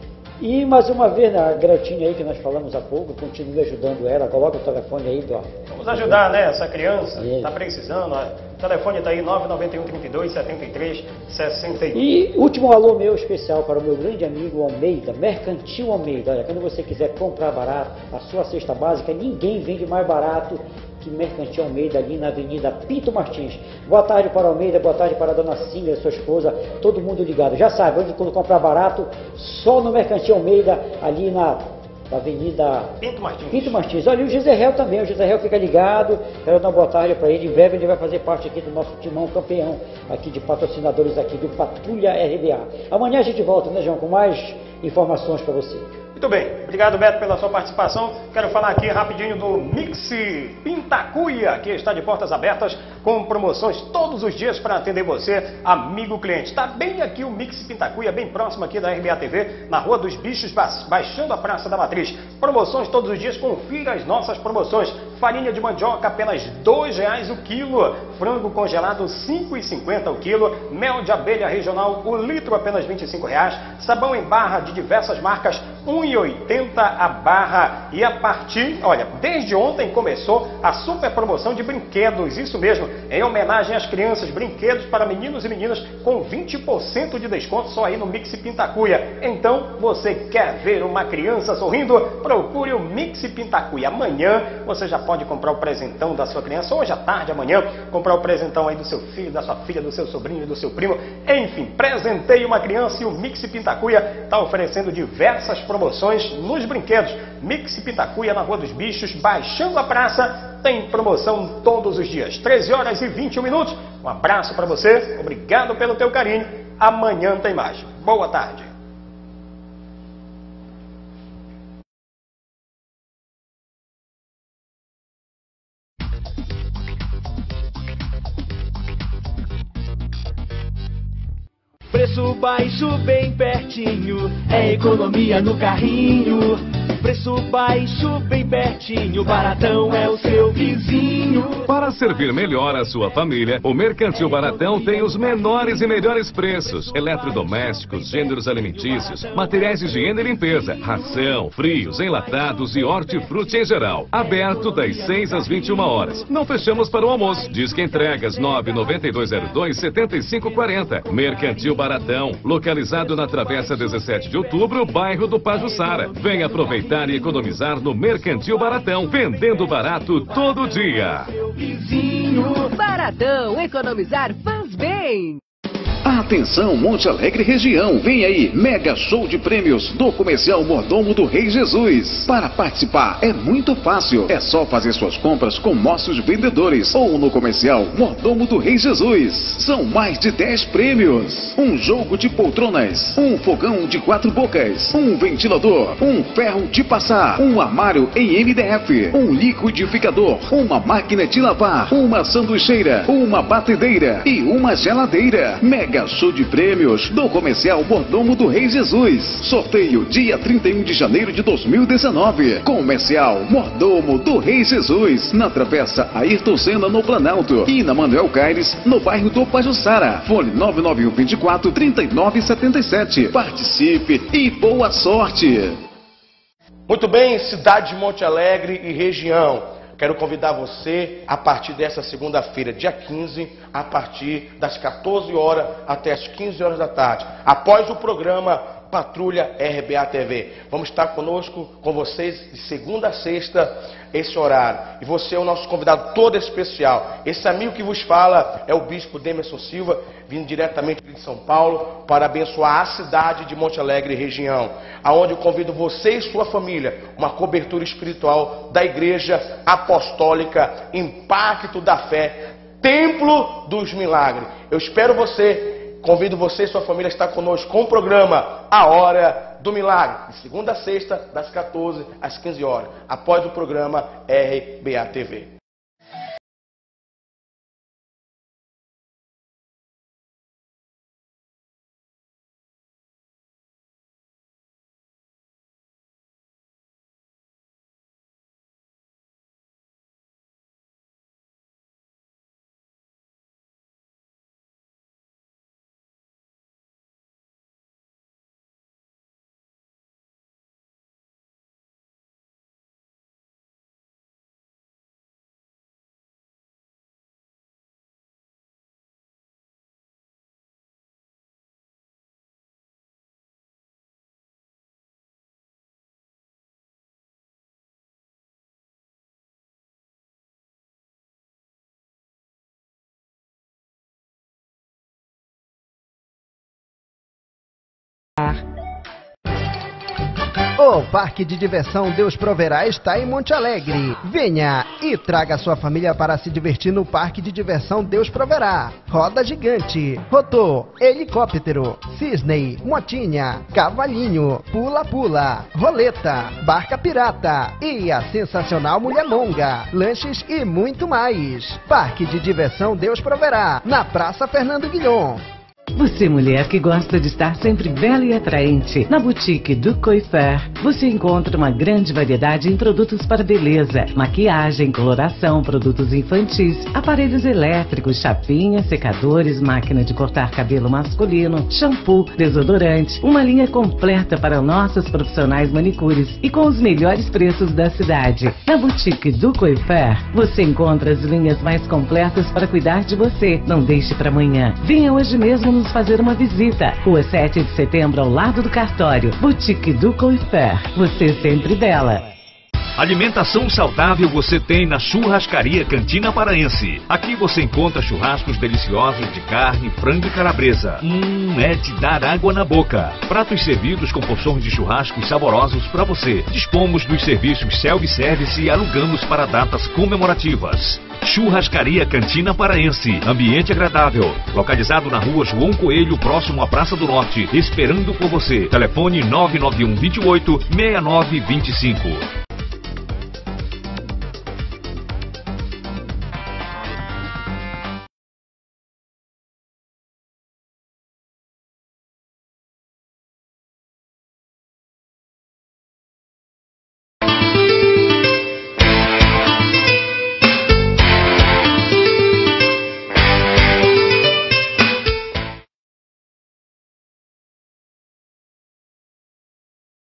E mais uma vez, a garotinha aí que nós falamos há pouco, continue ajudando ela, coloca o telefone aí, ó. Vamos ajudar, né, essa criança, É. tá precisando, ó. O telefone tá aí, nove nove um, trinta e dois, setenta e três, sessenta e um. E último alô meu especial para o meu grande amigo Almeida, Mercantil Almeida. Olha, quando você quiser comprar barato, a sua cesta básica, ninguém vende mais barato que Mercantil Almeida, ali na Avenida Pinto Martins. Boa tarde para Almeida, boa tarde para a dona Cíndia, sua esposa, todo mundo ligado. Já sabe, onde quando comprar barato, só no Mercantil Almeida, ali na Avenida Pinto Martins. Pinto Martins. Olha, e o Gisrael também, o Gisrael fica ligado, quero dar uma boa tarde para ele. Em breve ele vai fazer parte aqui do nosso timão campeão, aqui de patrocinadores aqui do Patrulha R B A. Amanhã a gente volta, né, João, com mais informações para você. Muito bem, obrigado Beto pela sua participação. Quero falar aqui rapidinho do Mix Pintacuia, que está de portas abertas com promoções todos os dias para atender você, amigo cliente. Está bem aqui o Mix Pintacuia, bem próximo aqui da R B A T V, na Rua dos Bichos, baixando a Praça da Matriz. Promoções todos os dias, confira as nossas promoções. Farinha de mandioca apenas dois reais o quilo, frango congelado cinco reais e cinquenta centavos o quilo, mel de abelha regional o litro apenas vinte e cinco reais, sabão em barra de diversas marcas um real e oitenta centavos a barra. E a partir, olha, desde ontem começou a super promoção de brinquedos, isso mesmo, em homenagem às crianças, brinquedos para meninos e meninas com vinte por cento de desconto só aí no Mix Pintacuia. Então, você quer ver uma criança sorrindo? Procure o Mix Pintacuia. Amanhã você já pode comprar o presentão da sua criança, hoje à tarde, amanhã, comprar o presentão aí do seu filho, da sua filha, do seu sobrinho, do seu primo. Enfim, presenteie uma criança e o Mix Pintacuia está oferecendo diversas promoções nos brinquedos. Mix Pintacuia na Rua dos Bichos, baixando a praça, tem promoção todos os dias. treze horas e vinte e um minutos. Um abraço para você, obrigado pelo teu carinho. Amanhã tem mais. Boa tarde. Preço baixo bem pertinho, é economia no carrinho. Preço baixo bem pertinho, Baratão é o seu vizinho. Para servir melhor a sua família, o Mercantil Baratão tem os menores e melhores preços. Eletrodomésticos, gêneros alimentícios, materiais de higiene e limpeza, ração, frios, enlatados e hortifruti em geral. Aberto das seis às vinte e uma horas. Não fechamos para o almoço. Disque entregas nove nove dois zero dois sete cinco quatro zero. Mercantil Baratão, localizado na Travessa dezessete de outubro, bairro do Pajuçara. Venha aproveitar e economizar no Mercantil Baratão, vendendo barato todo dia. Baratão, economizar faz bem. Atenção, Monte Alegre região. Vem aí, mega show de prêmios do Comercial Mordomo do Rei Jesus. Para participar é muito fácil. É só fazer suas compras com nossos vendedores ou no Comercial Mordomo do Rei Jesus. São mais de dez prêmios. Um jogo de poltronas, um fogão de quatro bocas, um ventilador, um ferro de passar, um armário em M D F, um liquidificador, uma máquina de lavar, uma sanduicheira, uma batedeira e uma geladeira. Mega show de prêmios do Comercial Mordomo do Rei Jesus. Sorteio dia trinta e um de janeiro de dois mil e dezenove. Comercial Mordomo do Rei Jesus, na Travessa Ayrton Senna, no Planalto, e na Manuel Caires, no bairro do Pajuçara. Fone nove nove um dois quatro, três nove sete sete. Participe e boa sorte. Muito bem, cidade de Monte Alegre e região. Quero convidar você a partir dessa segunda-feira, dia quinze, a partir das quatorze horas até as quinze horas da tarde, após o programa Patrulha R B A T V. Vamos estar conosco, com vocês, de segunda a sexta, esse horário. E você é o nosso convidado todo especial. Esse amigo que vos fala é o Bispo Demerson Silva, vindo diretamente de São Paulo, para abençoar a cidade de Monte Alegre e região, aonde eu convido você e sua família, uma cobertura espiritual da Igreja Apostólica Impacto da Fé, templo dos milagres. Eu espero você, convido você e sua família a estar conosco com o programa A Hora do Milagre, de segunda a sexta, das quatorze às quinze horas, após o programa R B A T V. O Parque de Diversão Deus Proverá está em Monte Alegre. Venha e traga sua família para se divertir no Parque de Diversão Deus Proverá. Roda gigante, rodô, helicóptero, cisne, motinha, cavalinho, pula-pula, roleta, barca pirata e a sensacional mulher longa, lanches e muito mais. Parque de Diversão Deus Proverá, na Praça Fernando Guilhom. Você, mulher que gosta de estar sempre bela e atraente, na boutique do Coifer, você encontra uma grande variedade em produtos para beleza, maquiagem, coloração, produtos infantis, aparelhos elétricos, chapinhas, secadores, máquina de cortar cabelo masculino, shampoo, desodorante, uma linha completa para nossos profissionais manicures e com os melhores preços da cidade. Na boutique do Coifer, você encontra as linhas mais completas para cuidar de você. Não deixe para amanhã. Venha hoje mesmo nos fazer uma visita. Rua sete de setembro, ao lado do cartório. Boutique do Coifer. Você sempre bela. Alimentação saudável você tem na Churrascaria Cantina Paraense. Aqui você encontra churrascos deliciosos de carne, frango e calabresa. Hum, é de dar água na boca. Pratos servidos com porções de churrascos saborosos para você. Dispomos dos serviços self-service e alugamos para datas comemorativas. Churrascaria Cantina Paraense. Ambiente agradável. Localizado na rua João Coelho, próximo à Praça do Norte. Esperando por você. Telefone nove nove um, dois oito, seis nove dois cinco.